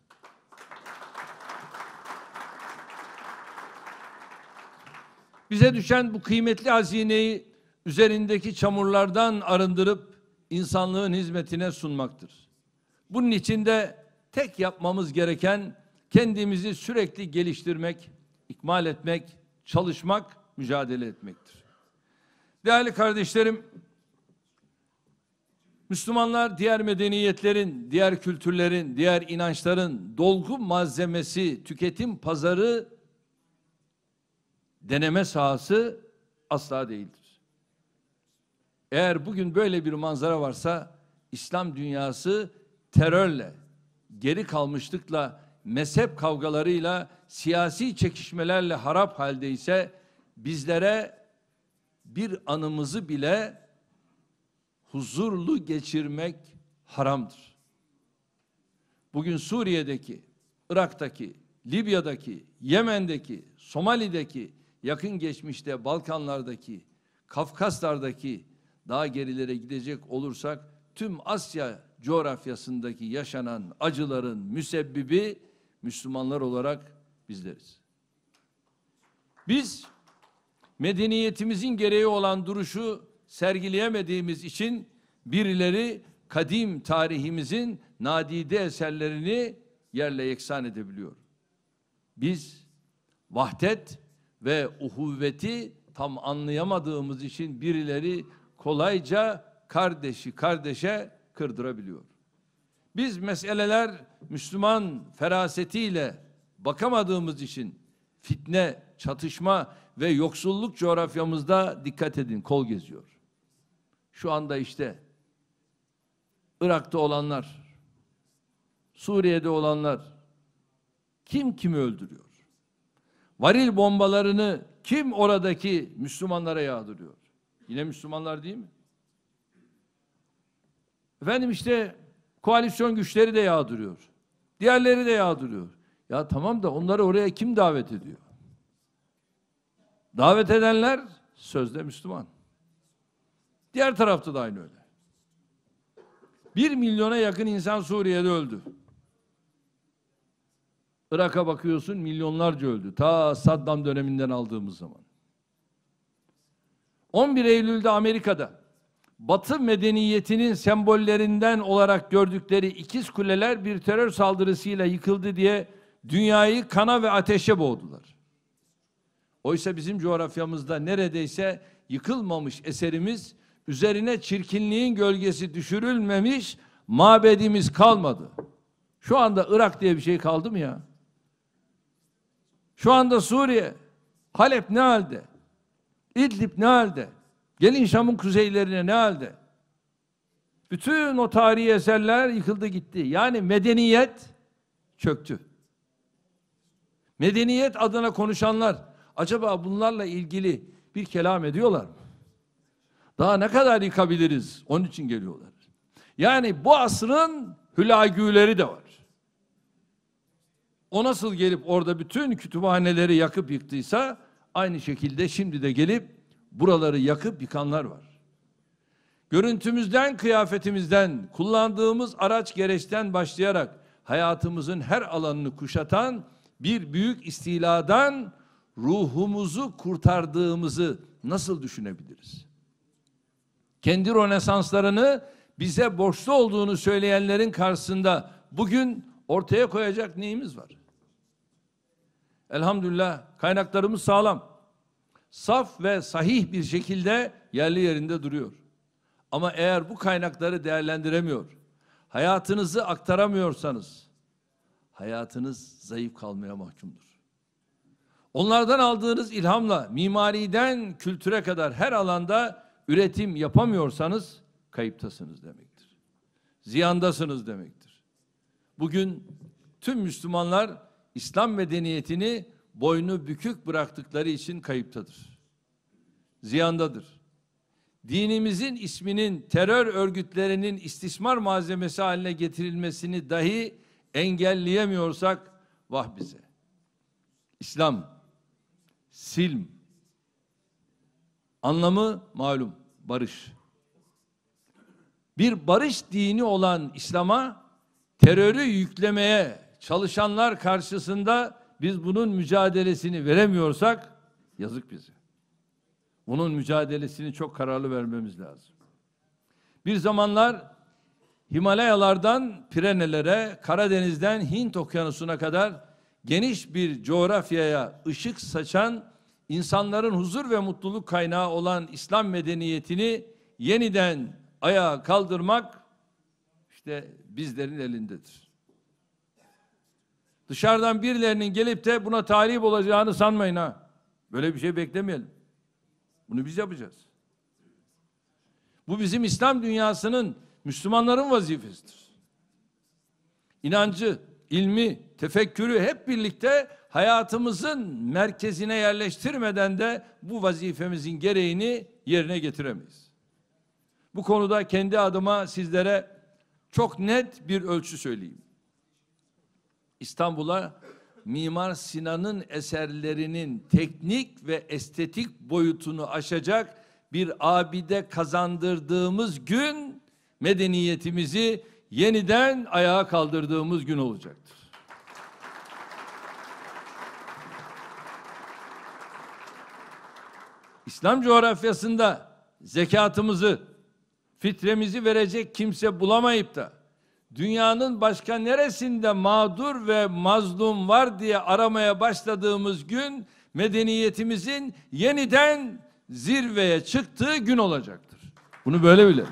Bize düşen bu kıymetli hazineyi üzerindeki çamurlardan arındırıp insanlığın hizmetine sunmaktır. Bunun için de tek yapmamız gereken kendimizi sürekli geliştirmek, ikmal etmek, çalışmak, mücadele etmektir. Değerli kardeşlerim, Müslümanlar diğer medeniyetlerin, diğer kültürlerin, diğer inançların dolgu malzemesi, tüketim pazarı, deneme sahası asla değildir. Eğer bugün böyle bir manzara varsa İslam dünyası terörle, geri kalmışlıkla, mezhep kavgalarıyla, siyasi çekişmelerle harap haldeyse bizlere bir anımızı bile huzurlu geçirmek haramdır. Bugün Suriye'deki, Irak'taki, Libya'daki, Yemen'deki, Somali'deki, yakın geçmişte Balkanlardaki, Kafkaslardaki, daha gerilere gidecek olursak tüm Asya coğrafyasındaki yaşanan acıların müsebbibi Müslümanlar olarak bizleriz. Biz medeniyetimizin gereği olan duruşu sergileyemediğimiz için birileri kadim tarihimizin nadide eserlerini yerle yeksan edebiliyor. Biz vahdet ve uhuvveti tam anlayamadığımız için birileri kolayca kardeşi kardeşe kırdırabiliyor. Biz meseleler Müslüman ferasetiyle bakamadığımız için fitne, çatışma ve yoksulluk coğrafyamızda dikkat edin kol geziyor. Şu anda işte Irak'ta olanlar, Suriye'de olanlar kim kimi öldürüyor? Varil bombalarını kim oradaki Müslümanlara yağdırıyor? Yine Müslümanlar değil mi? Efendim işte koalisyon güçleri de yağdırıyor. Diğerleri de yağdırıyor. Ya tamam da onları oraya kim davet ediyor? Davet edenler sözde Müslüman. Diğer tarafta da aynı öyle. Bir milyona yakın insan Suriye'de öldü. Irak'a bakıyorsun milyonlarca öldü. Ta Saddam döneminden aldığımız zaman. on bir Eylül'de Amerika'da Batı medeniyetinin sembollerinden olarak gördükleri ikiz kuleler bir terör saldırısıyla yıkıldı diye dünyayı kana ve ateşe boğdular. Oysa bizim coğrafyamızda neredeyse yıkılmamış eserimiz, üzerine çirkinliğin gölgesi düşürülmemiş mabedimiz kalmadı. Şu anda Irak diye bir şey kaldı mı ya? Şu anda Suriye, Halep ne halde? İdlib ne halde? Gelin Şam'ın kuzeylerine ne halde? Bütün o tarihi eserler yıkıldı gitti. Yani medeniyet çöktü. Medeniyet adına konuşanlar acaba bunlarla ilgili bir kelam ediyorlar mı? Daha ne kadar yıkabiliriz? Onun için geliyorlar. Yani bu asrın hülagüleri de var. O nasıl gelip orada bütün kütüphaneleri yakıp yıktıysa aynı şekilde şimdi de gelip buraları yakıp yıkanlar var. Görüntümüzden, kıyafetimizden, kullandığımız araç gereçten başlayarak hayatımızın her alanını kuşatan bir büyük istiladan ruhumuzu kurtardığımızı nasıl düşünebiliriz? Kendi rönesanslarını bize borçlu olduğunu söyleyenlerin karşısında bugün ortaya koyacak neyimiz var? Elhamdülillah kaynaklarımız sağlam. Saf ve sahih bir şekilde yerli yerinde duruyor. Ama eğer bu kaynakları değerlendiremiyor, hayatınızı aktaramıyorsanız, hayatınız zayıf kalmaya mahkumdur. Onlardan aldığınız ilhamla mimariden kültüre kadar her alanda üretim yapamıyorsanız kayıptasınız demektir. Ziyandasınız demektir. Bugün tüm Müslümanlar İslam medeniyetini boynu bükük bıraktıkları için kayıptadır. Ziyandadır. Dinimizin isminin terör örgütlerinin istismar malzemesi haline getirilmesini dahi engelleyemiyorsak vah bize. İslam, silm, anlamı malum, barış. Bir barış dini olan İslam'a terörü yüklemeye çalışanlar karşısında biz bunun mücadelesini veremiyorsak yazık bize. Bunun mücadelesini çok kararlı vermemiz lazım. Bir zamanlar Himalayalardan Pirenelere, Karadeniz'den Hint Okyanusu'na kadar geniş bir coğrafyaya ışık saçan, insanların huzur ve mutluluk kaynağı olan İslam medeniyetini yeniden ayağa kaldırmak işte bizlerin elindedir. Dışarıdan birilerinin gelip de buna talip olacağını sanmayın ha. Böyle bir şey beklemeyelim. Bunu biz yapacağız. Bu bizim İslam dünyasının, Müslümanların vazifesidir. inancı, ilmi, tefekkürü hep birlikte hayatımızın merkezine yerleştirmeden de bu vazifemizin gereğini yerine getiremeyiz. Bu konuda kendi adıma sizlere çok net bir ölçü söyleyeyim. İstanbul'a Mimar Sinan'ın eserlerinin teknik ve estetik boyutunu aşacak bir abide kazandırdığımız gün medeniyetimizi yeniden ayağa kaldırdığımız gün olacaktır. İslam coğrafyasında zekatımızı, fitremizi verecek kimse bulamayıp da dünyanın başka neresinde mağdur ve mazlum var diye aramaya başladığımız gün medeniyetimizin yeniden zirveye çıktığı gün olacaktır. Bunu böyle bilelim.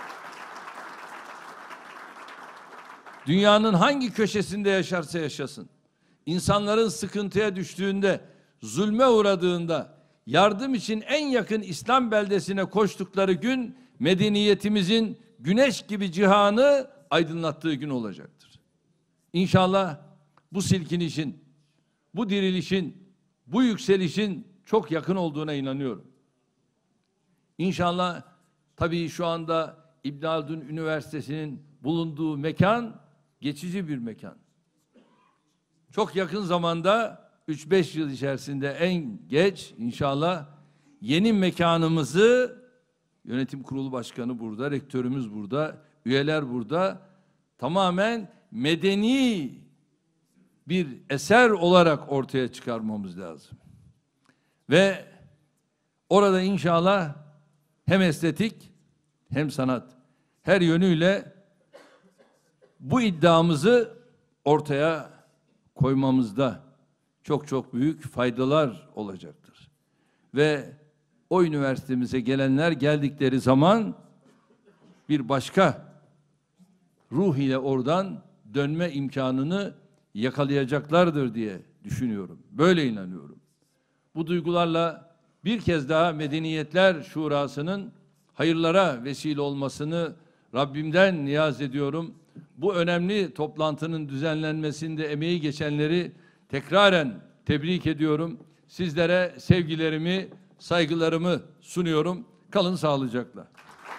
Dünyanın hangi köşesinde yaşarsa yaşasın, insanların sıkıntıya düştüğünde, zulme uğradığında, yardım için en yakın İslam beldesine koştukları gün medeniyetimizin güneş gibi cihanı aydınlattığı gün olacaktır. İnşallah bu silkinişin, bu dirilişin, bu yükselişin çok yakın olduğuna inanıyorum. İnşallah tabii şu anda İbn Haldun Üniversitesi'nin bulunduğu mekan geçici bir mekan. Çok yakın zamanda üç beş yıl içerisinde en geç inşallah yeni mekanımızı yönetim kurulu başkanı burada, rektörümüz burada, üyeler burada tamamen medeni bir eser olarak ortaya çıkarmamız lazım. Ve orada inşallah hem estetik hem sanat her yönüyle bu iddiamızı ortaya koymamızda çok çok büyük faydalar olacaktır. Ve o üniversitemize gelenler geldikleri zaman bir başka ruh ile oradan dönme imkanını yakalayacaklardır diye düşünüyorum. Böyle inanıyorum. Bu duygularla bir kez daha Medeniyetler Şurası'nın hayırlara vesile olmasını Rabbimden niyaz ediyorum. Bu önemli toplantının düzenlenmesinde emeği geçenleri tekraren tebrik ediyorum. Sizlere sevgilerimi, saygılarımı sunuyorum. Kalın sağlıcakla.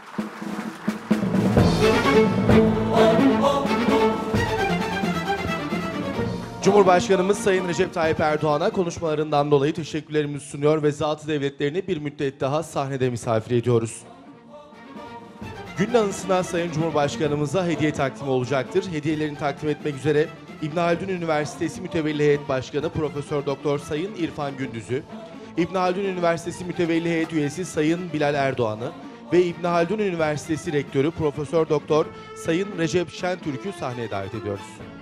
Cumhurbaşkanımız Sayın Recep Tayyip Erdoğan'a konuşmalarından dolayı teşekkürlerimizi sunuyor ve zat-ı devletlerini bir müddet daha sahnede misafir ediyoruz. Günün anısına Sayın Cumhurbaşkanımıza hediye takdimi olacaktır. Hediyelerini takdim etmek üzere İbn Haldun Üniversitesi Mütevelli Heyet Başkanı Profesör Doktor Sayın İrfan Gündüz'ü, İbn Haldun Üniversitesi Mütevelli Heyet Üyesi Sayın Bilal Erdoğan'ı ve İbn Haldun Üniversitesi Rektörü Profesör Doktor Sayın Recep Şentürk'ü sahneye davet ediyoruz.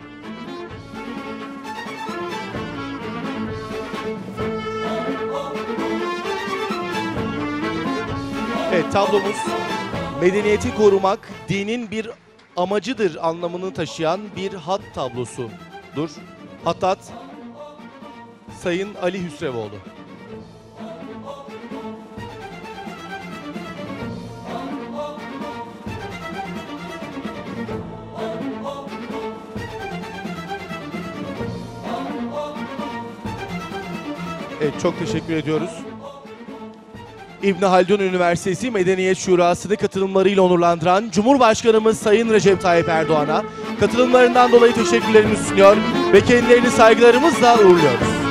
Evet, tablomuz medeniyeti korumak dinin bir amacıdır anlamını taşıyan bir hat tablosudur. Hattat Sayın Ali Hüsrevoğlu. Evet, çok teşekkür ediyoruz. İbn Haldun Üniversitesi Medeniyet Şurası'nı katılımlarıyla onurlandıran Cumhurbaşkanımız Sayın Recep Tayyip Erdoğan'a katılımlarından dolayı teşekkürlerimizi sunuyor ve kendilerini saygılarımızla uğurluyoruz.